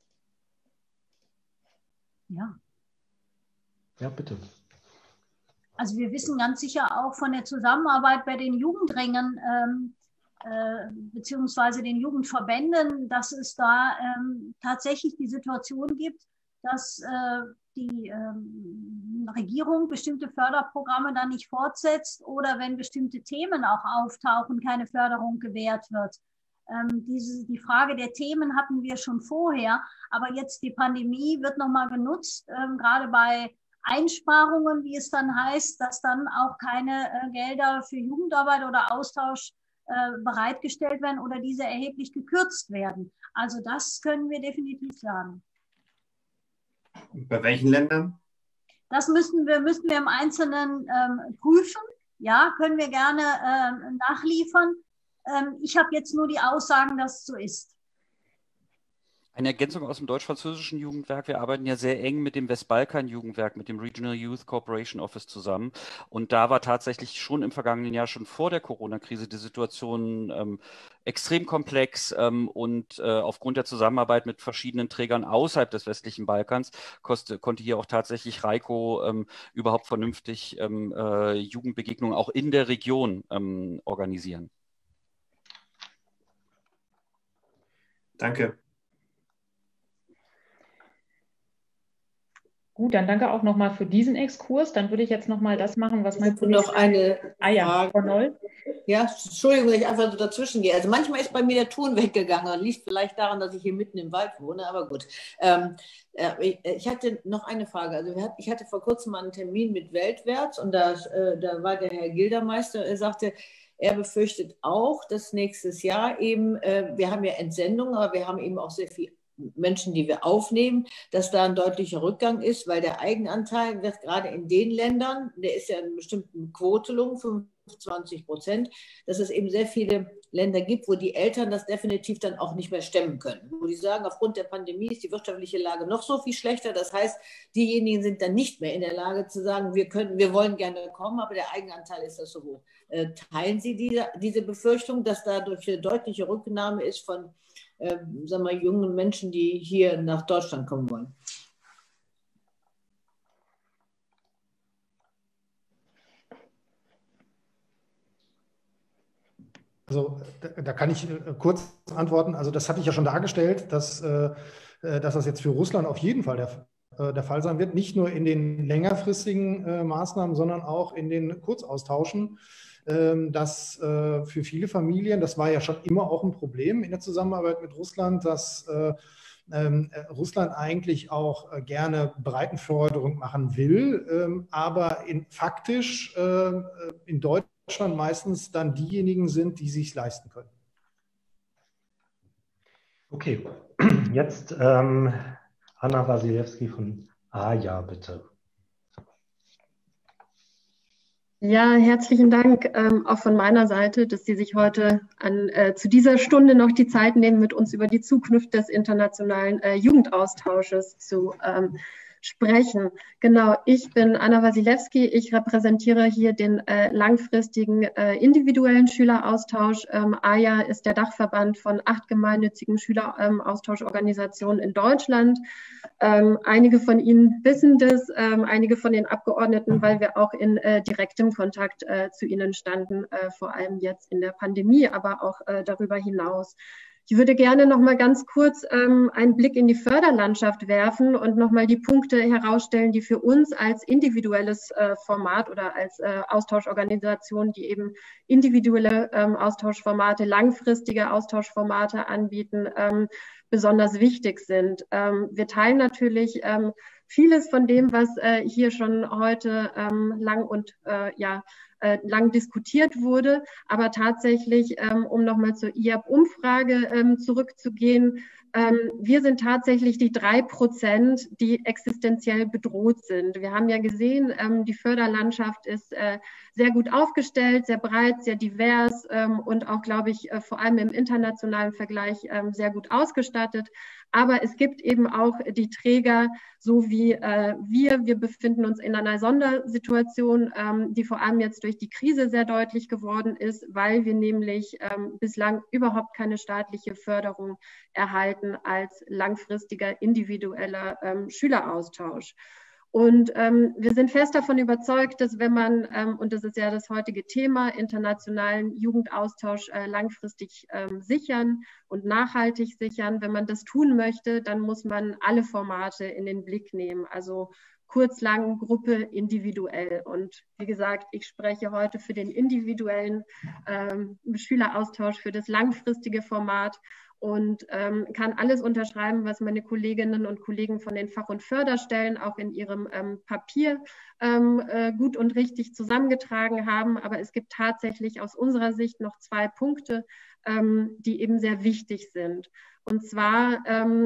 Speaker 9: Ja.
Speaker 2: Ja, bitte.
Speaker 9: Also wir wissen ganz sicher auch von der Zusammenarbeit bei den Jugendringen beziehungsweise den Jugendverbänden, dass es da tatsächlich die Situation gibt, dass die Regierung bestimmte Förderprogramme dann nicht fortsetzt oder wenn bestimmte Themen auch auftauchen, keine Förderung gewährt wird. Die Frage der Themen hatten wir schon vorher, aber jetzt die Pandemie wird nochmal genutzt, gerade bei Einsparungen, wie es dann heißt, dass dann auch keine Gelder für Jugendarbeit oder Austausch bereitgestellt werden oder diese erheblich gekürzt werden. Also das können wir definitiv sagen.
Speaker 7: Bei welchen Ländern?
Speaker 9: Das müssen wir im Einzelnen prüfen. Ja, können wir gerne nachliefern. Ich habe jetzt nur die Aussagen, dass es so ist.
Speaker 10: Eine Ergänzung aus dem deutsch-französischen Jugendwerk. Wir arbeiten ja sehr eng mit dem Westbalkan-Jugendwerk, mit dem Regional Youth Cooperation Office zusammen. Und da war tatsächlich schon im vergangenen Jahr, schon vor der Corona-Krise, die Situation extrem komplex. Und aufgrund der Zusammenarbeit mit verschiedenen Trägern außerhalb des westlichen Balkans konnte hier auch tatsächlich RAICO überhaupt vernünftig Jugendbegegnungen auch in der Region organisieren.
Speaker 7: Danke.
Speaker 1: Gut, dann danke auch nochmal für diesen Exkurs. Dann würde ich jetzt nochmal das machen, was mein
Speaker 6: Kollege... Noch eine
Speaker 1: Frage. Frau Noll.
Speaker 6: Ja, Entschuldigung, dass ich einfach so dazwischen gehe. Also manchmal ist bei mir der Ton weggegangen. Liegt vielleicht daran, dass ich hier mitten im Wald wohne, aber gut. Ich hatte noch eine Frage. Also ich hatte vor kurzem einen Termin mit Weltwärts und da war der Herr Gildermeister, er sagte, er befürchtet auch, dass nächstes Jahr eben, wir haben ja Entsendungen, aber wir haben eben auch sehr viel Menschen, die wir aufnehmen, dass da ein deutlicher Rückgang ist, weil der Eigenanteil wird gerade in den Ländern, der ist ja in bestimmten Quotelungen, 20%, dass es eben sehr viele Länder gibt, wo die Eltern das definitiv dann auch nicht mehr stemmen können. Wo die sagen, aufgrund der Pandemie ist die wirtschaftliche Lage noch so viel schlechter. Das heißt, diejenigen sind dann nicht mehr in der Lage zu sagen, wir wollen gerne kommen, aber der Eigenanteil ist das so hoch. Teilen Sie diese Befürchtung, dass dadurch eine deutliche Rücknahme ist von sagen wir, jungen Menschen, die hier nach Deutschland kommen wollen?
Speaker 14: Also da kann ich kurz antworten. Also das hatte ich ja schon dargestellt, dass das jetzt für Russland auf jeden Fall der Fall sein wird. Nicht nur in den längerfristigen Maßnahmen, sondern auch in den Kurzaustauschen. Dass für viele Familien, das war ja schon immer auch ein Problem in der Zusammenarbeit mit Russland, dass Russland eigentlich auch gerne Breitenförderung machen will, aber faktisch in Deutschland meistens dann diejenigen sind, die sich leisten können.
Speaker 2: Okay, jetzt Anna Wasilewski von AJA, bitte.
Speaker 16: Ja, herzlichen Dank auch von meiner Seite, dass Sie sich heute zu dieser Stunde noch die Zeit nehmen, mit uns über die Zukunft des internationalen Jugendaustausches zu sprechen. Genau, ich bin Anna Wasilewski. Ich repräsentiere hier den langfristigen individuellen Schüleraustausch. AJA ist der Dachverband von 8 gemeinnützigen Schüleraustauschorganisationen in Deutschland. Einige von Ihnen wissen das, einige von den Abgeordneten, weil wir auch in direktem Kontakt zu Ihnen standen, vor allem jetzt in der Pandemie, aber auch darüber hinaus. Ich würde gerne noch mal ganz kurz einen Blick in die Förderlandschaft werfen und noch mal die Punkte herausstellen, die für uns als individuelles Format oder als Austauschorganisation, die eben individuelle Austauschformate, langfristige Austauschformate anbieten, besonders wichtig sind. Wir teilen natürlich vieles von dem, was hier schon heute lang diskutiert wurde, aber tatsächlich, um nochmal zur IAB-Umfrage zurückzugehen, wir sind tatsächlich die 3%, die existenziell bedroht sind. Wir haben ja gesehen, die Förderlandschaft ist sehr gut aufgestellt, sehr breit, sehr divers und auch, glaube ich, vor allem im internationalen Vergleich sehr gut ausgestattet. Aber es gibt eben auch die Träger, so wie wir befinden uns in einer Sondersituation, die vor allem jetzt durch die Krise sehr deutlich geworden ist, weil wir nämlich bislang überhaupt keine staatliche Förderung erhalten als langfristiger individueller Schüleraustausch. Und wir sind fest davon überzeugt, dass wenn man, und das ist ja das heutige Thema, internationalen Jugendaustausch langfristig sichern und nachhaltig sichern, wenn man das tun möchte, dann muss man alle Formate in den Blick nehmen, also kurz, lang, Gruppe, individuell. Und wie gesagt, ich spreche heute für den individuellen Schüleraustausch, für das langfristige Format und kann alles unterschreiben, was meine Kolleginnen und Kollegen von den Fach- und Förderstellen auch in ihrem Papier gut und richtig zusammengetragen haben. Aber es gibt tatsächlich aus unserer Sicht noch 2 Punkte, die eben sehr wichtig sind. Und zwar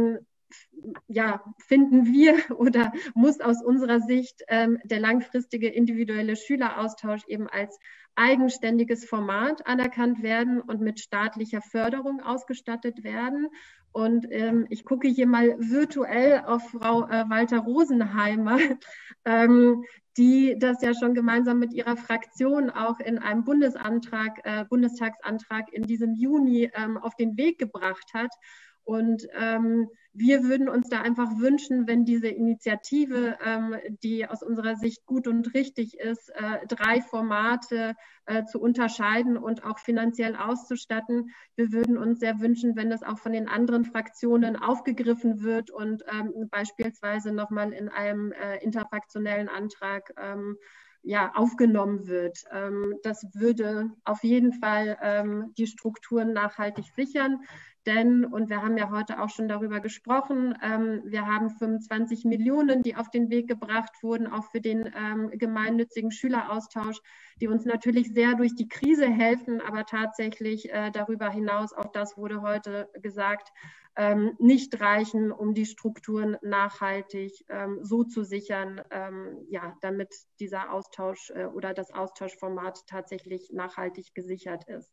Speaker 16: finden wir oder muss aus unserer Sicht der langfristige individuelle Schüleraustausch eben als eigenständiges Format anerkannt werden und mit staatlicher Förderung ausgestattet werden. Und ich gucke hier mal virtuell auf Frau Walter Rosenheimer, die das ja schon gemeinsam mit ihrer Fraktion auch in einem Bundestagsantrag in diesem Juni auf den Weg gebracht hat. Und wir würden uns da einfach wünschen, wenn diese Initiative, die aus unserer Sicht gut und richtig ist, 3 Formate zu unterscheiden und auch finanziell auszustatten. Wir würden uns sehr wünschen, wenn das auch von den anderen Fraktionen aufgegriffen wird und beispielsweise nochmal in einem interfraktionellen Antrag aufgenommen wird. Das würde auf jeden Fall die Strukturen nachhaltig sichern. denn, und wir haben ja heute auch schon darüber gesprochen, wir haben 25 Millionen, die auf den Weg gebracht wurden, auch für den gemeinnützigen Schüleraustausch, die uns natürlich sehr durch die Krise helfen, aber tatsächlich darüber hinaus, auch das wurde heute gesagt, nicht reichen, um die Strukturen nachhaltig so zu sichern, ja, damit dieser Austausch oder das Austauschformat tatsächlich nachhaltig gesichert ist.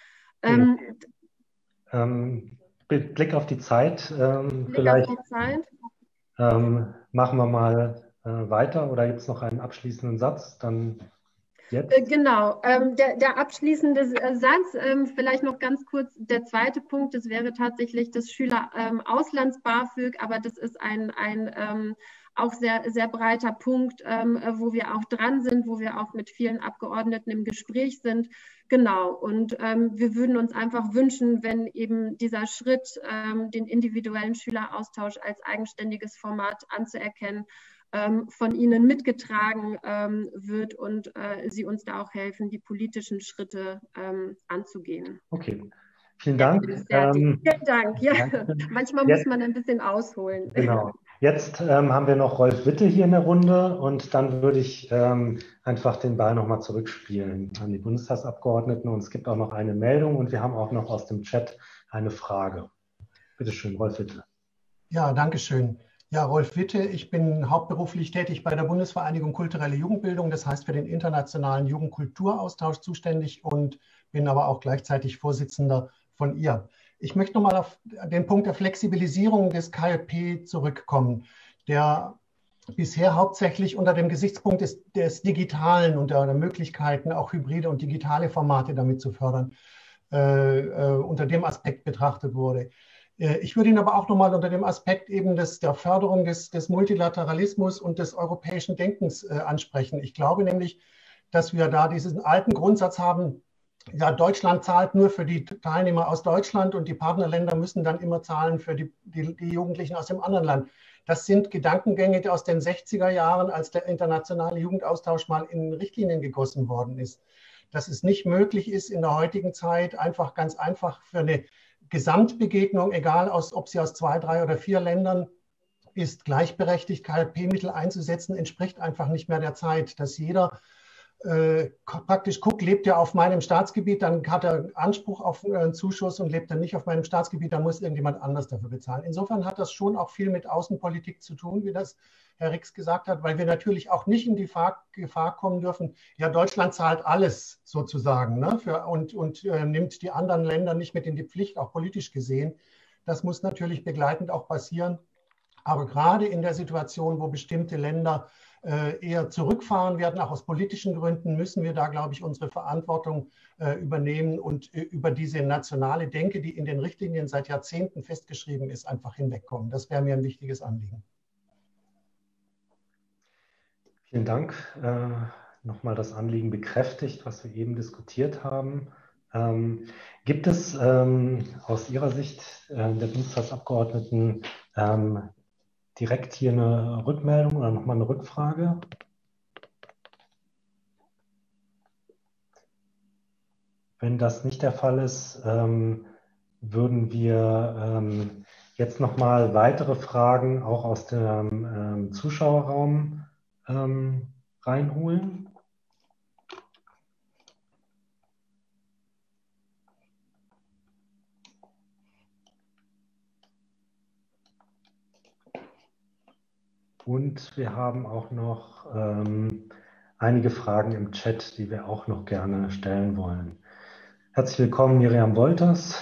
Speaker 2: Blick auf die Zeit.
Speaker 16: Vielleicht auf die Zeit.
Speaker 2: Machen wir mal weiter oder gibt es noch einen abschließenden Satz? Dann jetzt.
Speaker 16: Genau, der abschließende Satz, vielleicht noch ganz kurz der zweite Punkt, das wäre tatsächlich das Schüler-Auslands-BAföG, aber das ist ein auch sehr, sehr breiter Punkt, wo wir auch dran sind, wo wir auch mit vielen Abgeordneten im Gespräch sind. Genau, und wir würden uns einfach wünschen, wenn eben dieser Schritt, den individuellen Schüleraustausch als eigenständiges Format anzuerkennen, von Ihnen mitgetragen wird und Sie uns da auch helfen, die politischen Schritte anzugehen.
Speaker 2: Okay, vielen Dank.
Speaker 16: Vielen Dank. Ja, manchmal muss man ein bisschen ausholen.
Speaker 2: Genau. Jetzt haben wir noch Rolf Witte hier in der Runde und dann würde ich einfach den Ball nochmal zurückspielen an die Bundestagsabgeordneten. Und es gibt auch noch eine Meldung und wir haben auch noch aus dem Chat eine Frage. Bitte schön, Rolf Witte.
Speaker 17: Ja, danke schön. Ja, Rolf Witte, ich bin hauptberuflich tätig bei der Bundesvereinigung Kulturelle Jugendbildung, das heißt für den internationalen Jugendkulturaustausch zuständig und bin aber auch gleichzeitig Vorsitzender von ihr. Ich möchte nochmal auf den Punkt der Flexibilisierung des KLP zurückkommen, der bisher hauptsächlich unter dem Gesichtspunkt des Digitalen und der Möglichkeiten, auch hybride und digitale Formate damit zu fördern, unter dem Aspekt betrachtet wurde. Ich würde ihn aber auch nochmal unter dem Aspekt eben der Förderung des Multilateralismus und des europäischen Denkens ansprechen. Ich glaube nämlich, dass wir da diesen alten Grundsatz haben, ja, Deutschland zahlt nur für die Teilnehmer aus Deutschland und die Partnerländer müssen dann immer zahlen für die Jugendlichen aus dem anderen Land. Das sind Gedankengänge aus den 60er Jahren, als der internationale Jugendaustausch mal in Richtlinien gegossen worden ist. Dass es nicht möglich ist, in der heutigen Zeit ganz einfach für eine Gesamtbegegnung, egal ob sie aus 2, 3 oder 4 Ländern ist, gleichberechtigt KLP-Mittel einzusetzen, entspricht einfach nicht mehr der Zeit, dass jeder praktisch guckt, lebt er auf meinem Staatsgebiet, dann hat er Anspruch auf einen Zuschuss und lebt er nicht auf meinem Staatsgebiet, dann muss irgendjemand anders dafür bezahlen. Insofern hat das schon auch viel mit Außenpolitik zu tun, wie das Herr Rix gesagt hat, weil wir natürlich auch nicht in die Gefahr kommen dürfen, ja, Deutschland zahlt alles sozusagen, ne, und nimmt die anderen Länder nicht mit in die Pflicht, auch politisch gesehen. Das muss natürlich begleitend auch passieren. Aber gerade in der Situation, wo bestimmte Länder eher zurückfahren werden, auch aus politischen Gründen, müssen wir da, glaube ich, unsere Verantwortung übernehmen und über diese nationale Denke, die in den Richtlinien seit Jahrzehnten festgeschrieben ist, einfach hinwegkommen. Das wäre mir ein wichtiges Anliegen.
Speaker 2: Vielen Dank. Nochmal das Anliegen bekräftigt, was wir eben diskutiert haben. Gibt es aus Ihrer Sicht der Bundestagsabgeordneten direkt hier eine Rückmeldung oder nochmal eine Rückfrage? Wenn das nicht der Fall ist, würden wir jetzt nochmal weitere Fragen auch aus dem Zuschauerraum reinholen. Und wir haben auch noch einige Fragen im Chat, die wir auch noch gerne stellen wollen. Herzlich willkommen, Miriam Wolters.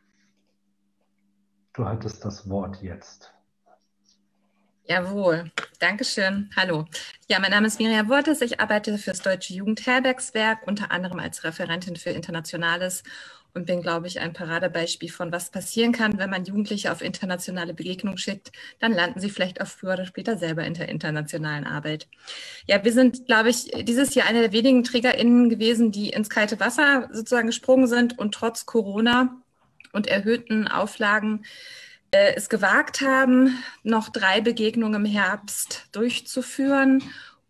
Speaker 2: Du hattest das Wort jetzt.
Speaker 18: Jawohl, Dankeschön. Hallo. Ja, mein Name ist Miriam Wolters. Ich arbeite für das Deutsche Jugendherbergswerk, unter anderem als Referentin für Internationales und bin, glaube ich, ein Paradebeispiel von, was passieren kann, wenn man Jugendliche auf internationale Begegnungen schickt. Dann landen sie vielleicht auch früher oder später selber in der internationalen Arbeit. Ja, wir sind, glaube ich, dieses Jahr eine der wenigen TrägerInnen gewesen, die ins kalte Wasser sozusagen gesprungen sind und trotz Corona und erhöhten Auflagen es gewagt haben, noch 3 Begegnungen im Herbst durchzuführen.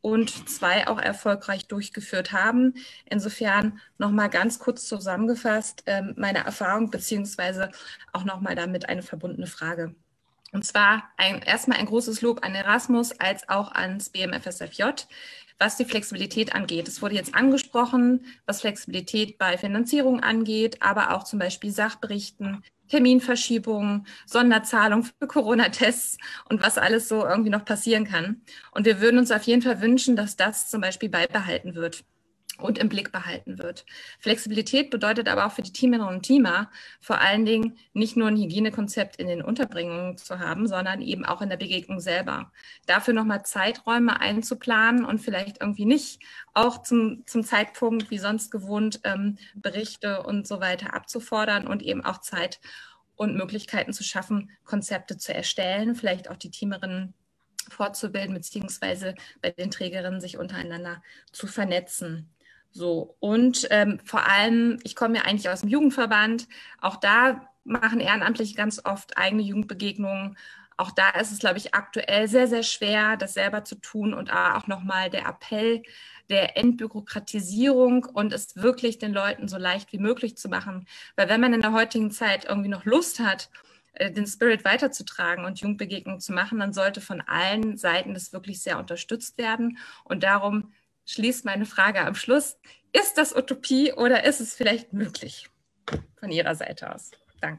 Speaker 18: und 2 auch erfolgreich durchgeführt haben. Insofern nochmal ganz kurz zusammengefasst meine Erfahrung beziehungsweise auch nochmal damit eine verbundene Frage. Und zwar erstmal ein großes Lob an Erasmus als auch ans BMFSFJ, was die Flexibilität angeht. Es wurde jetzt angesprochen, was Flexibilität bei Finanzierung angeht, aber auch zum Beispiel Sachberichten, Terminverschiebungen, Sonderzahlung für Corona-Tests und was alles so irgendwie noch passieren kann. Und wir würden uns auf jeden Fall wünschen, dass das zum Beispiel beibehalten wird und im Blick behalten wird. Flexibilität bedeutet aber auch für die Teamerinnen und Teamer vor allen Dingen nicht nur ein Hygienekonzept in den Unterbringungen zu haben, sondern eben auch in der Begegnung selber. Dafür nochmal Zeiträume einzuplanen und vielleicht irgendwie nicht auch zum Zeitpunkt wie sonst gewohnt Berichte und so weiter abzufordern und eben auch Zeit und Möglichkeiten zu schaffen, Konzepte zu erstellen, vielleicht auch die Teamerinnen fortzubilden, beziehungsweise bei den Trägerinnen sich untereinander zu vernetzen. So, und vor allem, ich komme ja eigentlich aus dem Jugendverband, auch da machen Ehrenamtliche ganz oft eigene Jugendbegegnungen. Auch da ist es, glaube ich, aktuell sehr, sehr schwer, das selber zu tun und auch nochmal der Appell der Entbürokratisierung und es wirklich den Leuten so leicht wie möglich zu machen. Weil wenn man in der heutigen Zeit irgendwie noch Lust hat, den Spirit weiterzutragen und Jugendbegegnungen zu machen, dann sollte von allen Seiten das wirklich sehr unterstützt werden. Und darum schließt meine Frage am Schluss. Ist das Utopie oder ist es vielleicht möglich von Ihrer Seite aus? Danke.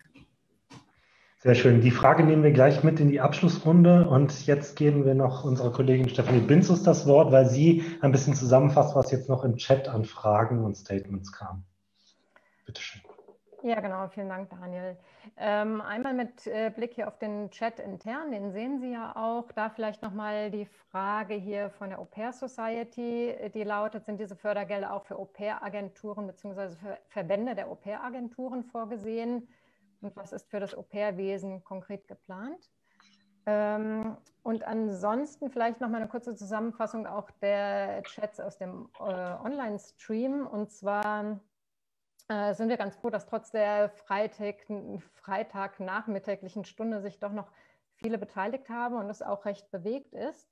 Speaker 2: Sehr schön. Die Frage nehmen wir gleich mit in die Abschlussrunde. Und jetzt geben wir noch unserer Kollegin Stefanie Binzus das Wort, weil sie ein bisschen zusammenfasst, was jetzt noch im Chat an Fragen und Statements kam. Bitte schön.
Speaker 19: Ja, genau. Vielen Dank, Daniel. Einmal mit Blick hier auf den Chat intern, den sehen Sie ja auch. Da vielleicht nochmal die Frage hier von der Au Pair Society, die lautet, sind diese Fördergelder auch für Au Pair-Agenturen bzw. für Verbände der Au Pair-Agenturen vorgesehen? Und was ist für das Au Pair-Wesen konkret geplant? Und ansonsten vielleicht nochmal eine kurze Zusammenfassung auch der Chats aus dem Online-Stream. Und zwar sind wir ganz froh, dass trotz der Freitagnachmittäglichen Stunde sich doch noch viele beteiligt haben und es auch recht bewegt ist.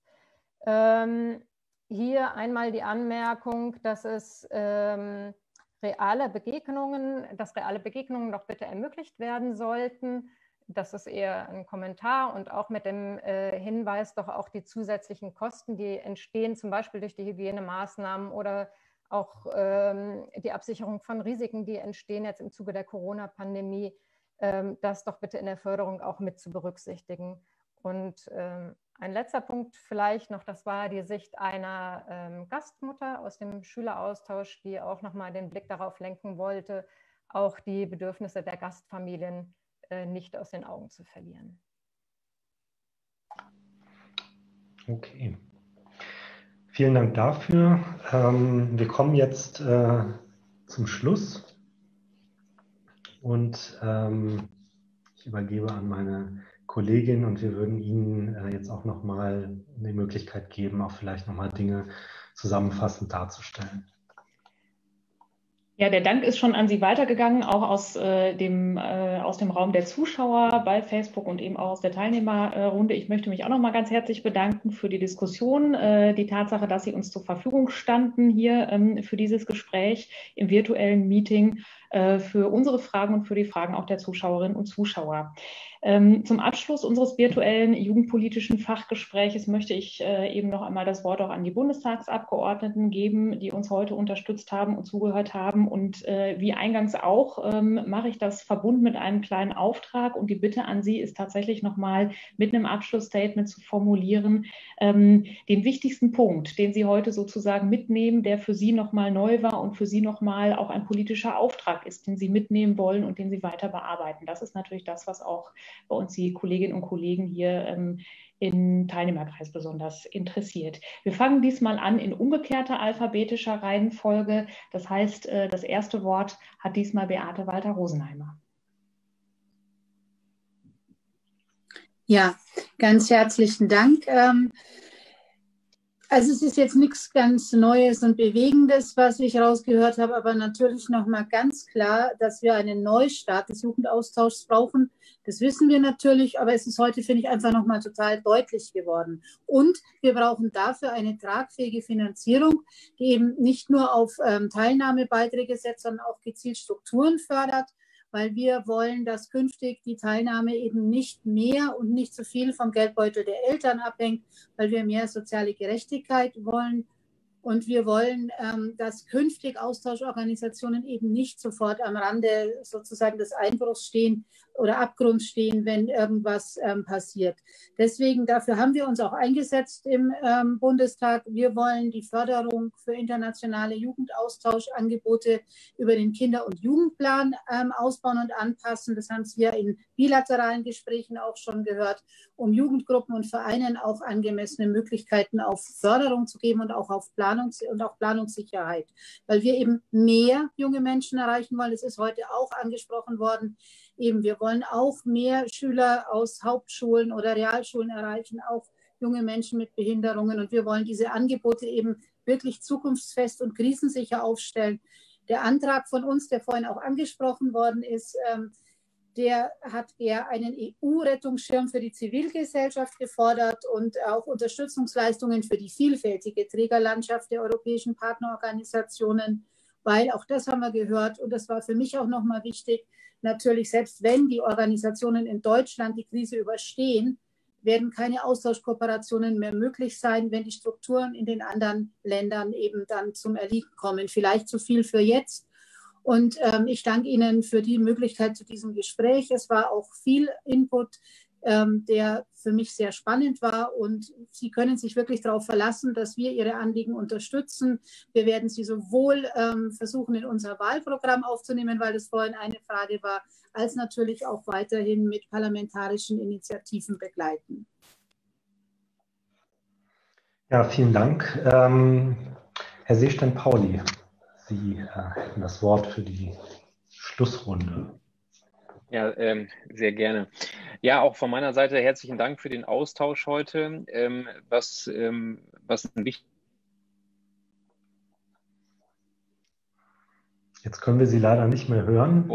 Speaker 19: Hier einmal die Anmerkung, dass reale Begegnungen doch bitte ermöglicht werden sollten. Das ist eher ein Kommentar und auch mit dem Hinweis, doch auch die zusätzlichen Kosten, die entstehen, zum Beispiel durch die Hygienemaßnahmen oder auch die Absicherung von Risiken, die entstehen jetzt im Zuge der Corona-Pandemie, das doch bitte in der Förderung auch mit zu berücksichtigen. Und ein letzter Punkt vielleicht noch, das war die Sicht einer Gastmutter aus dem Schüleraustausch, die auch nochmal den Blick darauf lenken wollte, auch die Bedürfnisse der Gastfamilien nicht aus den Augen zu verlieren.
Speaker 2: Okay. Vielen Dank dafür. Wir kommen jetzt zum Schluss und ich übergebe an meine Kollegin und wir würden Ihnen jetzt auch nochmal die Möglichkeit geben, auch vielleicht nochmal Dinge zusammenfassend darzustellen.
Speaker 1: Ja, der Dank ist schon an Sie weitergegangen, auch aus dem Raum der Zuschauer bei Facebook und eben auch aus der Teilnehmerrunde. Ich möchte mich auch noch mal ganz herzlich bedanken für die Diskussion, die Tatsache, dass Sie uns zur Verfügung standen hier für dieses Gespräch im virtuellen Meeting, für unsere Fragen und für die Fragen auch der Zuschauerinnen und Zuschauer. Zum Abschluss unseres virtuellen jugendpolitischen Fachgespräches möchte ich eben noch einmal das Wort auch an die Bundestagsabgeordneten geben, die uns heute unterstützt haben und zugehört haben. Und wie eingangs auch mache ich das verbunden mit einem kleinen Auftrag. Und die Bitte an Sie ist tatsächlich noch mal mit einem Abschlussstatement zu formulieren, den wichtigsten Punkt, den Sie heute sozusagen mitnehmen, der für Sie noch mal neu war und für Sie noch mal auch ein politischer Auftrag ist, den Sie mitnehmen wollen und den Sie weiter bearbeiten. Das ist natürlich das, was auch bei uns die Kolleginnen und Kollegen hier im Teilnehmerkreis besonders interessiert. Wir fangen diesmal an in umgekehrter alphabetischer Reihenfolge. Das heißt, das erste Wort hat diesmal Beate Walter-Rosenheimer.
Speaker 4: Ja, ganz herzlichen Dank. Also es ist jetzt nichts ganz Neues und Bewegendes, was ich rausgehört habe, aber natürlich nochmal ganz klar, dass wir einen Neustart des Jugendaustauschs brauchen. Das wissen wir natürlich, aber es ist heute, finde ich, einfach nochmal total deutlich geworden. Und wir brauchen dafür eine tragfähige Finanzierung, die eben nicht nur auf Teilnahmebeiträge setzt, sondern auch gezielt Strukturen fördert, weil wir wollen, dass künftig die Teilnahme eben nicht mehr und nicht so viel vom Geldbeutel der Eltern abhängt, weil wir mehr soziale Gerechtigkeit wollen. Und wir wollen, dass künftig Austauschorganisationen eben nicht sofort am Rande sozusagen des Einbruchs stehen oder Abgrunds stehen, wenn irgendwas passiert. Deswegen, dafür haben wir uns auch eingesetzt im Bundestag. Wir wollen die Förderung für internationale Jugendaustauschangebote über den Kinder- und Jugendplan ausbauen und anpassen. Das haben wir in bilateralen Gesprächen auch schon gehört, um Jugendgruppen und Vereinen auch angemessene Möglichkeiten auf Förderung zu geben und auch auf Planungssicherheit, weil wir eben mehr junge Menschen erreichen wollen. Es ist heute auch angesprochen worden. Eben, wir wollen auch mehr Schüler aus Hauptschulen oder Realschulen erreichen, auch junge Menschen mit Behinderungen. Und wir wollen diese Angebote eben wirklich zukunftsfest und krisensicher aufstellen. Der Antrag von uns, der vorhin auch angesprochen worden ist, der hat eher einen EU-Rettungsschirm für die Zivilgesellschaft gefordert und auch Unterstützungsleistungen für die vielfältige Trägerlandschaft der europäischen Partnerorganisationen, weil auch das haben wir gehört und das war für mich auch nochmal wichtig, natürlich selbst wenn die Organisationen in Deutschland die Krise überstehen, werden keine Austauschkooperationen mehr möglich sein, wenn die Strukturen in den anderen Ländern eben dann zum Erliegen kommen. Vielleicht zu viel für jetzt. Und ich danke Ihnen für die Möglichkeit zu diesem Gespräch. Es war auch viel Input, der für mich sehr spannend war. Und Sie können sich wirklich darauf verlassen, dass wir Ihre Anliegen unterstützen. Wir werden sie sowohl versuchen, in unser Wahlprogramm aufzunehmen, weil das vorhin eine Frage war, als natürlich auch weiterhin mit parlamentarischen Initiativen begleiten.
Speaker 2: Ja, vielen Dank. Herr Seestein-Pauli, Sie hätten das Wort für die Schlussrunde.
Speaker 8: Ja, sehr gerne. Ja, auch von meiner Seite herzlichen Dank für den Austausch heute. Was ein wichtig.
Speaker 2: Jetzt können wir Sie leider nicht mehr hören.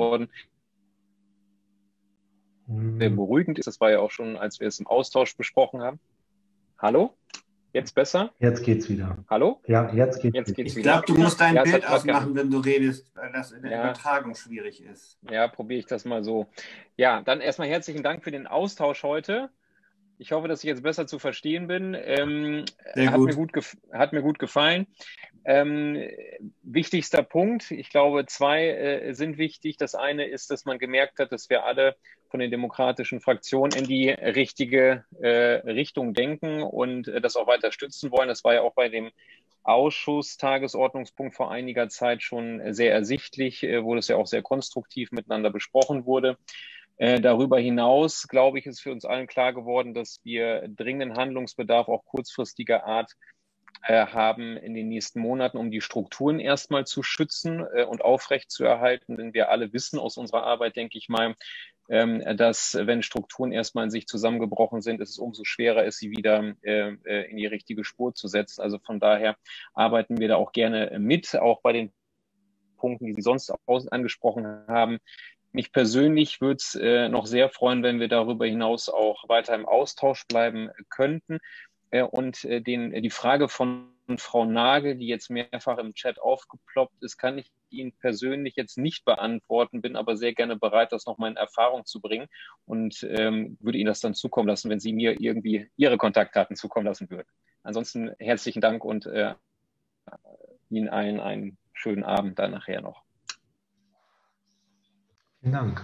Speaker 8: Sehr beruhigend ist, das war ja auch schon, als wir es im Austausch besprochen haben. Hallo? Jetzt besser?
Speaker 2: Jetzt geht's wieder.
Speaker 8: Hallo?
Speaker 2: Ja, jetzt geht's
Speaker 8: wieder.
Speaker 7: Ich glaube, du musst dein Bild ausmachen, wenn du redest, weil das in der Übertragung schwierig ist.
Speaker 8: Ja, probiere ich das mal so. Ja, dann erstmal herzlichen Dank für den Austausch heute. Ich hoffe, dass ich jetzt besser zu verstehen bin. Hat mir gut gefallen. Wichtigster Punkt, ich glaube, zwei sind wichtig. Das eine ist, dass man gemerkt hat, dass wir alle von den demokratischen Fraktionen in die richtige Richtung denken und das auch weiter stützen wollen. Das war ja auch bei dem Ausschuss-Tagesordnungspunkt vor einiger Zeit schon sehr ersichtlich, wo das ja auch sehr konstruktiv miteinander besprochen wurde. Darüber hinaus, glaube ich, ist für uns allen klar geworden, dass wir dringenden Handlungsbedarf auch kurzfristiger Art haben in den nächsten Monaten, um die Strukturen erstmal zu schützen und aufrechtzuerhalten. Denn wir alle wissen aus unserer Arbeit, denke ich mal, dass wenn Strukturen erstmal in sich zusammengebrochen sind, es umso schwerer ist, sie wieder in die richtige Spur zu setzen. Also von daher arbeiten wir da auch gerne mit, auch bei den Punkten, die Sie sonst auch angesprochen haben. Mich persönlich würde es noch sehr freuen, wenn wir darüber hinaus auch weiter im Austausch bleiben könnten. Und die Frage von Frau Nagel, die jetzt mehrfach im Chat aufgeploppt ist, kann ich Ihnen persönlich jetzt nicht beantworten, bin aber sehr gerne bereit, das nochmal in Erfahrung zu bringen und würde Ihnen das dann zukommen lassen, wenn Sie mir irgendwie Ihre Kontaktdaten zukommen lassen würden. Ansonsten herzlichen Dank und Ihnen allen einen schönen Abend dann nachher noch.
Speaker 2: Vielen Dank.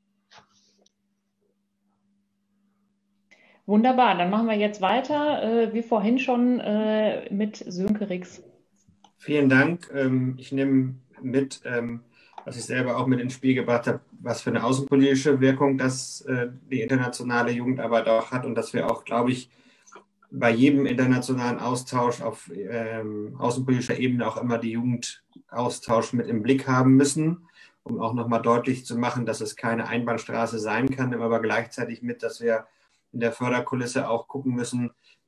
Speaker 1: Wunderbar, dann machen wir jetzt weiter, wie vorhin schon, mit Sönke Rix.
Speaker 7: Vielen Dank. Ich nehme mit, was ich selber auch mit ins Spiel gebracht habe, was für eine außenpolitische Wirkung das die internationale Jugendarbeit auch hat und dass wir auch, glaube ich, bei jedem internationalen Austausch auf außenpolitischer Ebene auch immer die Jugendaustausch mit im Blick haben müssen, um auch nochmal deutlich zu machen, dass es keine Einbahnstraße sein kann, aber gleichzeitig mit, dass wir in der Förderkulisse auch gucken müssen,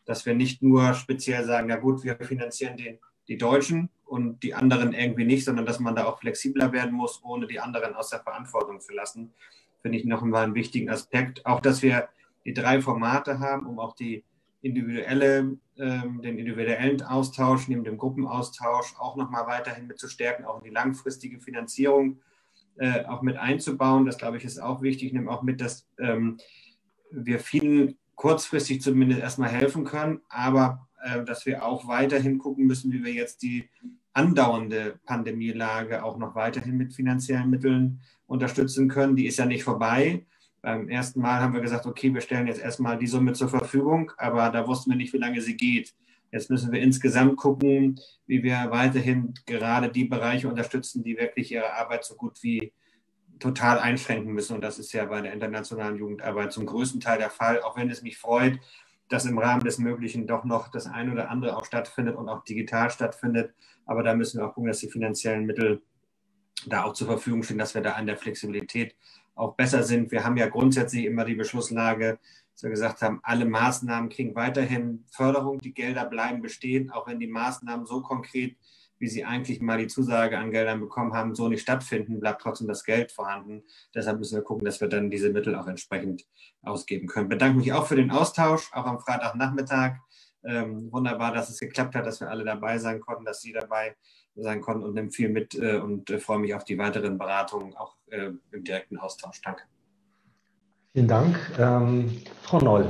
Speaker 7: dass wir nicht nur speziell sagen, na gut, wir finanzieren die Deutschen und die anderen irgendwie nicht, sondern dass man da auch flexibler werden muss, ohne die anderen aus der Verantwortung zu lassen. Finde ich noch einmal einen wichtigen Aspekt. Auch, dass wir die 3 Formate haben, um auch den individuellen Austausch neben dem Gruppenaustausch auch nochmal weiterhin mit zu stärken, auch in die langfristige Finanzierung auch mit einzubauen. Das, glaube ich, ist auch wichtig. Ich nehme auch mit, dass wir vielen kurzfristig zumindest erstmal helfen können, aber dass wir auch weiterhin gucken müssen, wie wir jetzt die andauernde Pandemielage auch noch weiterhin mit finanziellen Mitteln unterstützen können. Die ist ja nicht vorbei. Beim ersten Mal haben wir gesagt, okay, wir stellen jetzt erstmal die Summe zur Verfügung, aber da wussten wir nicht, wie lange sie geht. Jetzt müssen wir insgesamt gucken, wie wir weiterhin gerade die Bereiche unterstützen, die wirklich ihre Arbeit so gut wie total einschränken müssen. Und das ist ja bei der internationalen Jugendarbeit zum größten Teil der Fall, auch wenn es mich freut, dass im Rahmen des Möglichen doch noch das eine oder andere auch stattfindet und auch digital stattfindet. Aber da müssen wir auch gucken, dass die finanziellen Mittel da auch zur Verfügung stehen, dass wir da an der Flexibilität auch besser sind. Wir haben ja grundsätzlich immer die Beschlusslage, dass wir gesagt haben, alle Maßnahmen kriegen weiterhin Förderung, die Gelder bleiben bestehen, auch wenn die Maßnahmen so konkret, wie sie eigentlich mal die Zusage an Geldern bekommen haben, so nicht stattfinden, bleibt trotzdem das Geld vorhanden. Deshalb müssen wir gucken, dass wir dann diese Mittel auch entsprechend ausgeben können. Ich bedanke mich auch für den Austausch, auch am Freitagnachmittag. Wunderbar, dass es geklappt hat, dass wir alle dabei sein konnten, dass Sie dabei sein konnten und nehme viel mit und freue mich auf die weiteren Beratungen, auch im direkten Austausch. Danke.
Speaker 2: Vielen Dank. Frau Noll.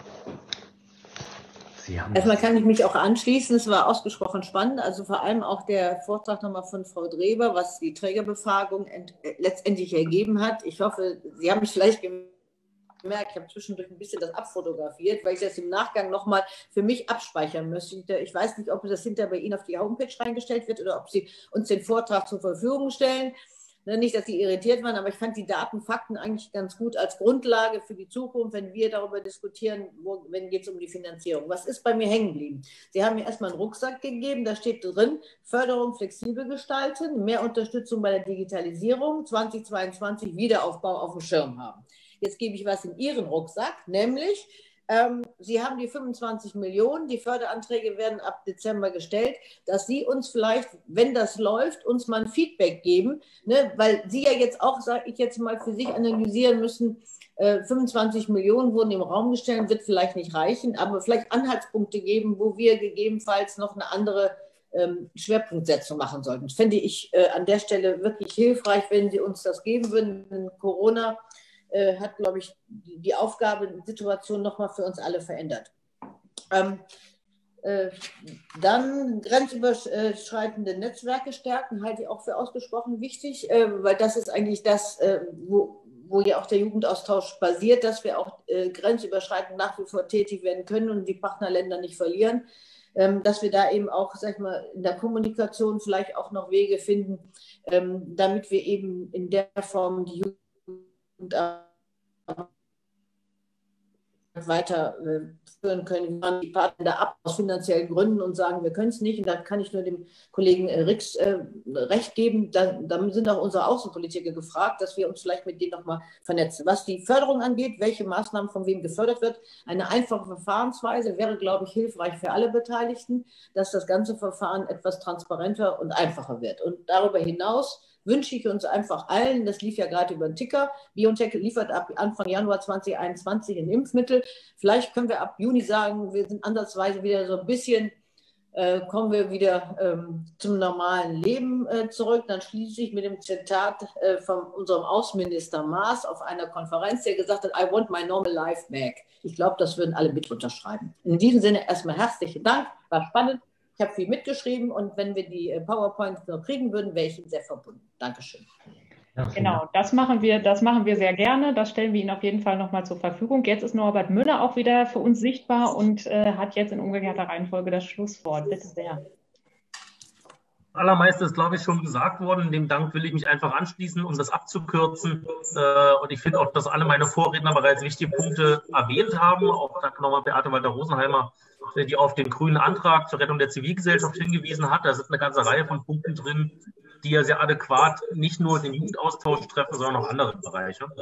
Speaker 6: Erstmal kann ich mich auch anschließen. Es war ausgesprochen spannend. Also vor allem auch der Vortrag nochmal von Frau Dreber, was die Trägerbefragung letztendlich ergeben hat. Ich hoffe, Sie haben es vielleicht gemerkt, ich habe zwischendurch ein bisschen das abfotografiert, weil ich das im Nachgang nochmal für mich abspeichern möchte. Ich weiß nicht, ob das hinterher bei Ihnen auf die Homepage reingestellt wird oder ob Sie uns den Vortrag zur Verfügung stellen. Nicht, dass Sie irritiert waren, aber ich fand die Daten, Fakten eigentlich ganz gut als Grundlage für die Zukunft, wenn wir darüber diskutieren, wenn geht es um die Finanzierung. Was ist bei mir hängen geblieben? Sie haben mir erstmal einen Rucksack gegeben, da steht drin, Förderung flexibel gestalten, mehr Unterstützung bei der Digitalisierung, 2022 Wiederaufbau auf dem Schirm haben. Jetzt gebe ich was in Ihren Rucksack, nämlich Sie haben die 25 Millionen, die Förderanträge werden ab Dezember gestellt, dass Sie uns vielleicht, wenn das läuft, uns mal ein Feedback geben, ne? Weil Sie ja jetzt auch, sage ich jetzt mal, für sich analysieren müssen, 25 Millionen wurden im Raum gestellt, wird vielleicht nicht reichen, aber vielleicht Anhaltspunkte geben, wo wir gegebenenfalls noch eine andere Schwerpunktsetzung machen sollten. Das fände ich an der Stelle wirklich hilfreich, wenn Sie uns das geben würden. Denn Corona hat, glaube ich, die Aufgabensituation nochmal für uns alle verändert. Dann grenzüberschreitende Netzwerke stärken, halte ich auch für ausgesprochen wichtig, weil das ist eigentlich das, wo ja auch der Jugendaustausch basiert, dass wir auch grenzüberschreitend nach wie vor tätig werden können und die Partnerländer nicht verlieren. Dass wir da eben auch, sag ich mal, in der Kommunikation vielleicht auch noch Wege finden, damit wir eben in der Form die Jugend weiterführen können. Wir die Partner ab aus finanziellen Gründen und sagen, wir können es nicht. Und da kann ich nur dem Kollegen Rix recht geben. Da sind auch unsere Außenpolitiker gefragt, dass wir uns vielleicht mit denen nochmal vernetzen. Was die Förderung angeht, welche Maßnahmen von wem gefördert wird, eine einfache Verfahrensweise wäre, glaube ich, hilfreich für alle Beteiligten, dass das ganze Verfahren etwas transparenter und einfacher wird. Und darüber hinaus wünsche ich uns einfach allen, das lief ja gerade über den Ticker, BioNTech liefert ab Anfang Januar 2021 ein Impfmittel. Vielleicht können wir ab Juni sagen, wir sind ansatzweise wieder so ein bisschen, kommen wir wieder zum normalen Leben zurück. Dann schließe ich mit dem Zitat von unserem Außenminister Maas auf einer Konferenz, der gesagt hat, I want my normal life back. Ich glaube, das würden alle mit unterschreiben. In diesem Sinne erstmal herzlichen Dank, war spannend. Ich habe viel mitgeschrieben und wenn wir die PowerPoints noch kriegen würden, wäre ich Ihnen sehr verbunden. Dankeschön.
Speaker 1: Genau, das machen wir sehr gerne. Das stellen wir Ihnen auf jeden Fall nochmal zur Verfügung. Jetzt ist Norbert Müller auch wieder für uns sichtbar und hat jetzt in umgekehrter Reihenfolge das Schlusswort. Bitte sehr.
Speaker 5: Allermeiste ist, glaube ich, schon gesagt worden. Dem Dank will ich mich einfach anschließen, um das abzukürzen. Und ich finde auch, dass alle meine Vorredner bereits wichtige Punkte erwähnt haben. Auch danke nochmal Beate Walter-Rosenheimer, die auf den grünen Antrag zur Rettung der Zivilgesellschaft hingewiesen hat. Da sind eine ganze Reihe von Punkten drin, die ja sehr adäquat nicht nur den Jugendaustausch treffen, sondern auch andere Bereiche.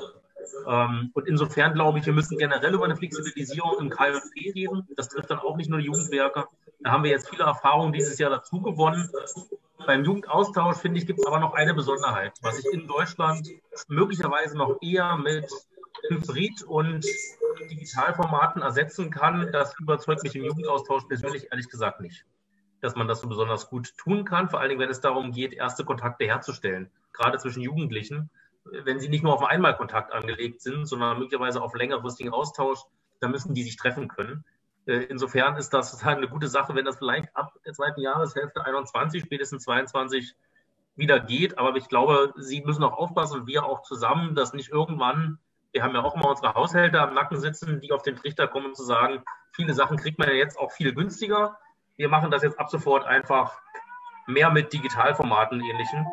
Speaker 5: Und insofern glaube ich, wir müssen generell über eine Flexibilisierung im KfW reden. Das trifft dann auch nicht nur die Jugendwerke. Da haben wir jetzt viele Erfahrungen dieses Jahr dazu gewonnen. Beim Jugendaustausch, finde ich, gibt es aber noch eine Besonderheit, was ich in Deutschland möglicherweise noch eher mit Hybrid- und Digitalformaten ersetzen kann. Das überzeugt mich im Jugendaustausch persönlich ehrlich gesagt nicht, dass man das so besonders gut tun kann, vor allen Dingen, wenn es darum geht, erste Kontakte herzustellen, gerade zwischen Jugendlichen. Wenn sie nicht nur auf Einmalkontakt angelegt sind, sondern möglicherweise auf längerfristigen Austausch, dann müssen die sich treffen können. Insofern ist das eine gute Sache, wenn das vielleicht ab der zweiten Jahreshälfte 21, spätestens 22 wieder geht. Aber ich glaube, Sie müssen auch aufpassen und wir auch zusammen, dass nicht irgendwann, wir haben ja auch immer unsere Haushälter am Nacken sitzen, die auf den Trichter kommen und zu sagen, viele Sachen kriegt man ja jetzt auch viel günstiger. Wir machen das jetzt ab sofort einfach mehr mit Digitalformaten ähnlichen.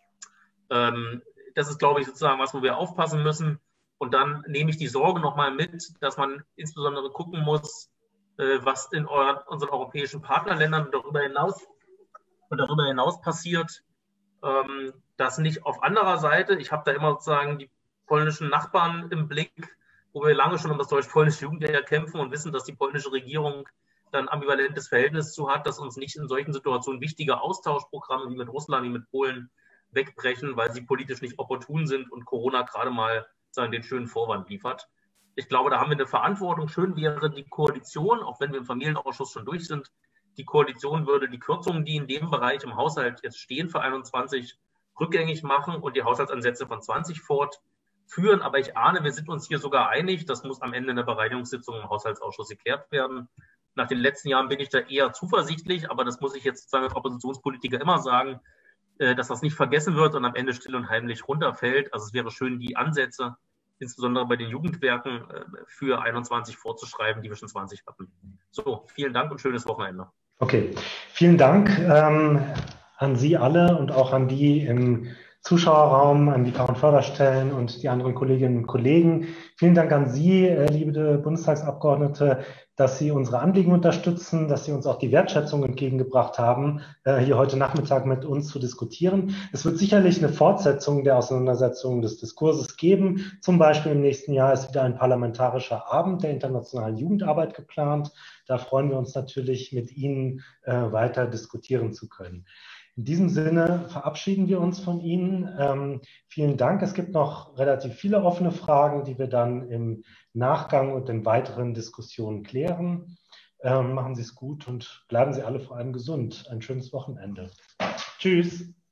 Speaker 5: Das ist, glaube ich, sozusagen was, wo wir aufpassen müssen. Und dann nehme ich die Sorge nochmal mit, dass man insbesondere gucken muss, was in unseren europäischen Partnerländern darüber hinaus passiert, dass nicht auf anderer Seite, ich habe da immer sozusagen die polnischen Nachbarn im Blick, wo wir lange schon um das deutsch-polnische Jugendjahr kämpfen und wissen, dass die polnische Regierung dann ein ambivalentes Verhältnis zu hat, dass uns nicht in solchen Situationen wichtige Austauschprogramme wie mit Russland, wie mit Polen wegbrechen, weil sie politisch nicht opportun sind und Corona gerade mal sagen, den schönen Vorwand liefert. Ich glaube, da haben wir eine Verantwortung. Schön wäre die Koalition, auch wenn wir im Familienausschuss schon durch sind, die Koalition würde die Kürzungen, die in dem Bereich im Haushalt jetzt stehen für 21, rückgängig machen und die Haushaltsansätze von 20 fortführen. Aber ich ahne, wir sind uns hier sogar einig. Das muss am Ende in der Bereinigungssitzung im Haushaltsausschuss geklärt werden. Nach den letzten Jahren bin ich da eher zuversichtlich, aber das muss ich jetzt sozusagen als Oppositionspolitiker immer sagen, dass das nicht vergessen wird und am Ende still und heimlich runterfällt. Also es wäre schön, die Ansätze, insbesondere bei den Jugendwerken, für 21 vorzuschreiben, die wir schon 20 hatten. So, vielen Dank und schönes Wochenende.
Speaker 2: Okay, vielen Dank an Sie alle und auch an die im Zuschauerraum, an die Fach- und Förderstellen und die anderen Kolleginnen und Kollegen. Vielen Dank an Sie, liebe Bundestagsabgeordnete, dass Sie unsere Anliegen unterstützen, dass Sie uns auch die Wertschätzung entgegengebracht haben, hier heute Nachmittag mit uns zu diskutieren. Es wird sicherlich eine Fortsetzung der Auseinandersetzung des Diskurses geben. Zum Beispiel im nächsten Jahr ist wieder ein parlamentarischer Abend der internationalen Jugendarbeit geplant. Da freuen wir uns natürlich, mit Ihnen weiter diskutieren zu können. In diesem Sinne verabschieden wir uns von Ihnen. Vielen Dank. Es gibt noch relativ viele offene Fragen, die wir dann im Nachgang und in weiteren Diskussionen klären. Machen Sie es gut und bleiben Sie alle vor allem gesund. Ein schönes Wochenende. Tschüss.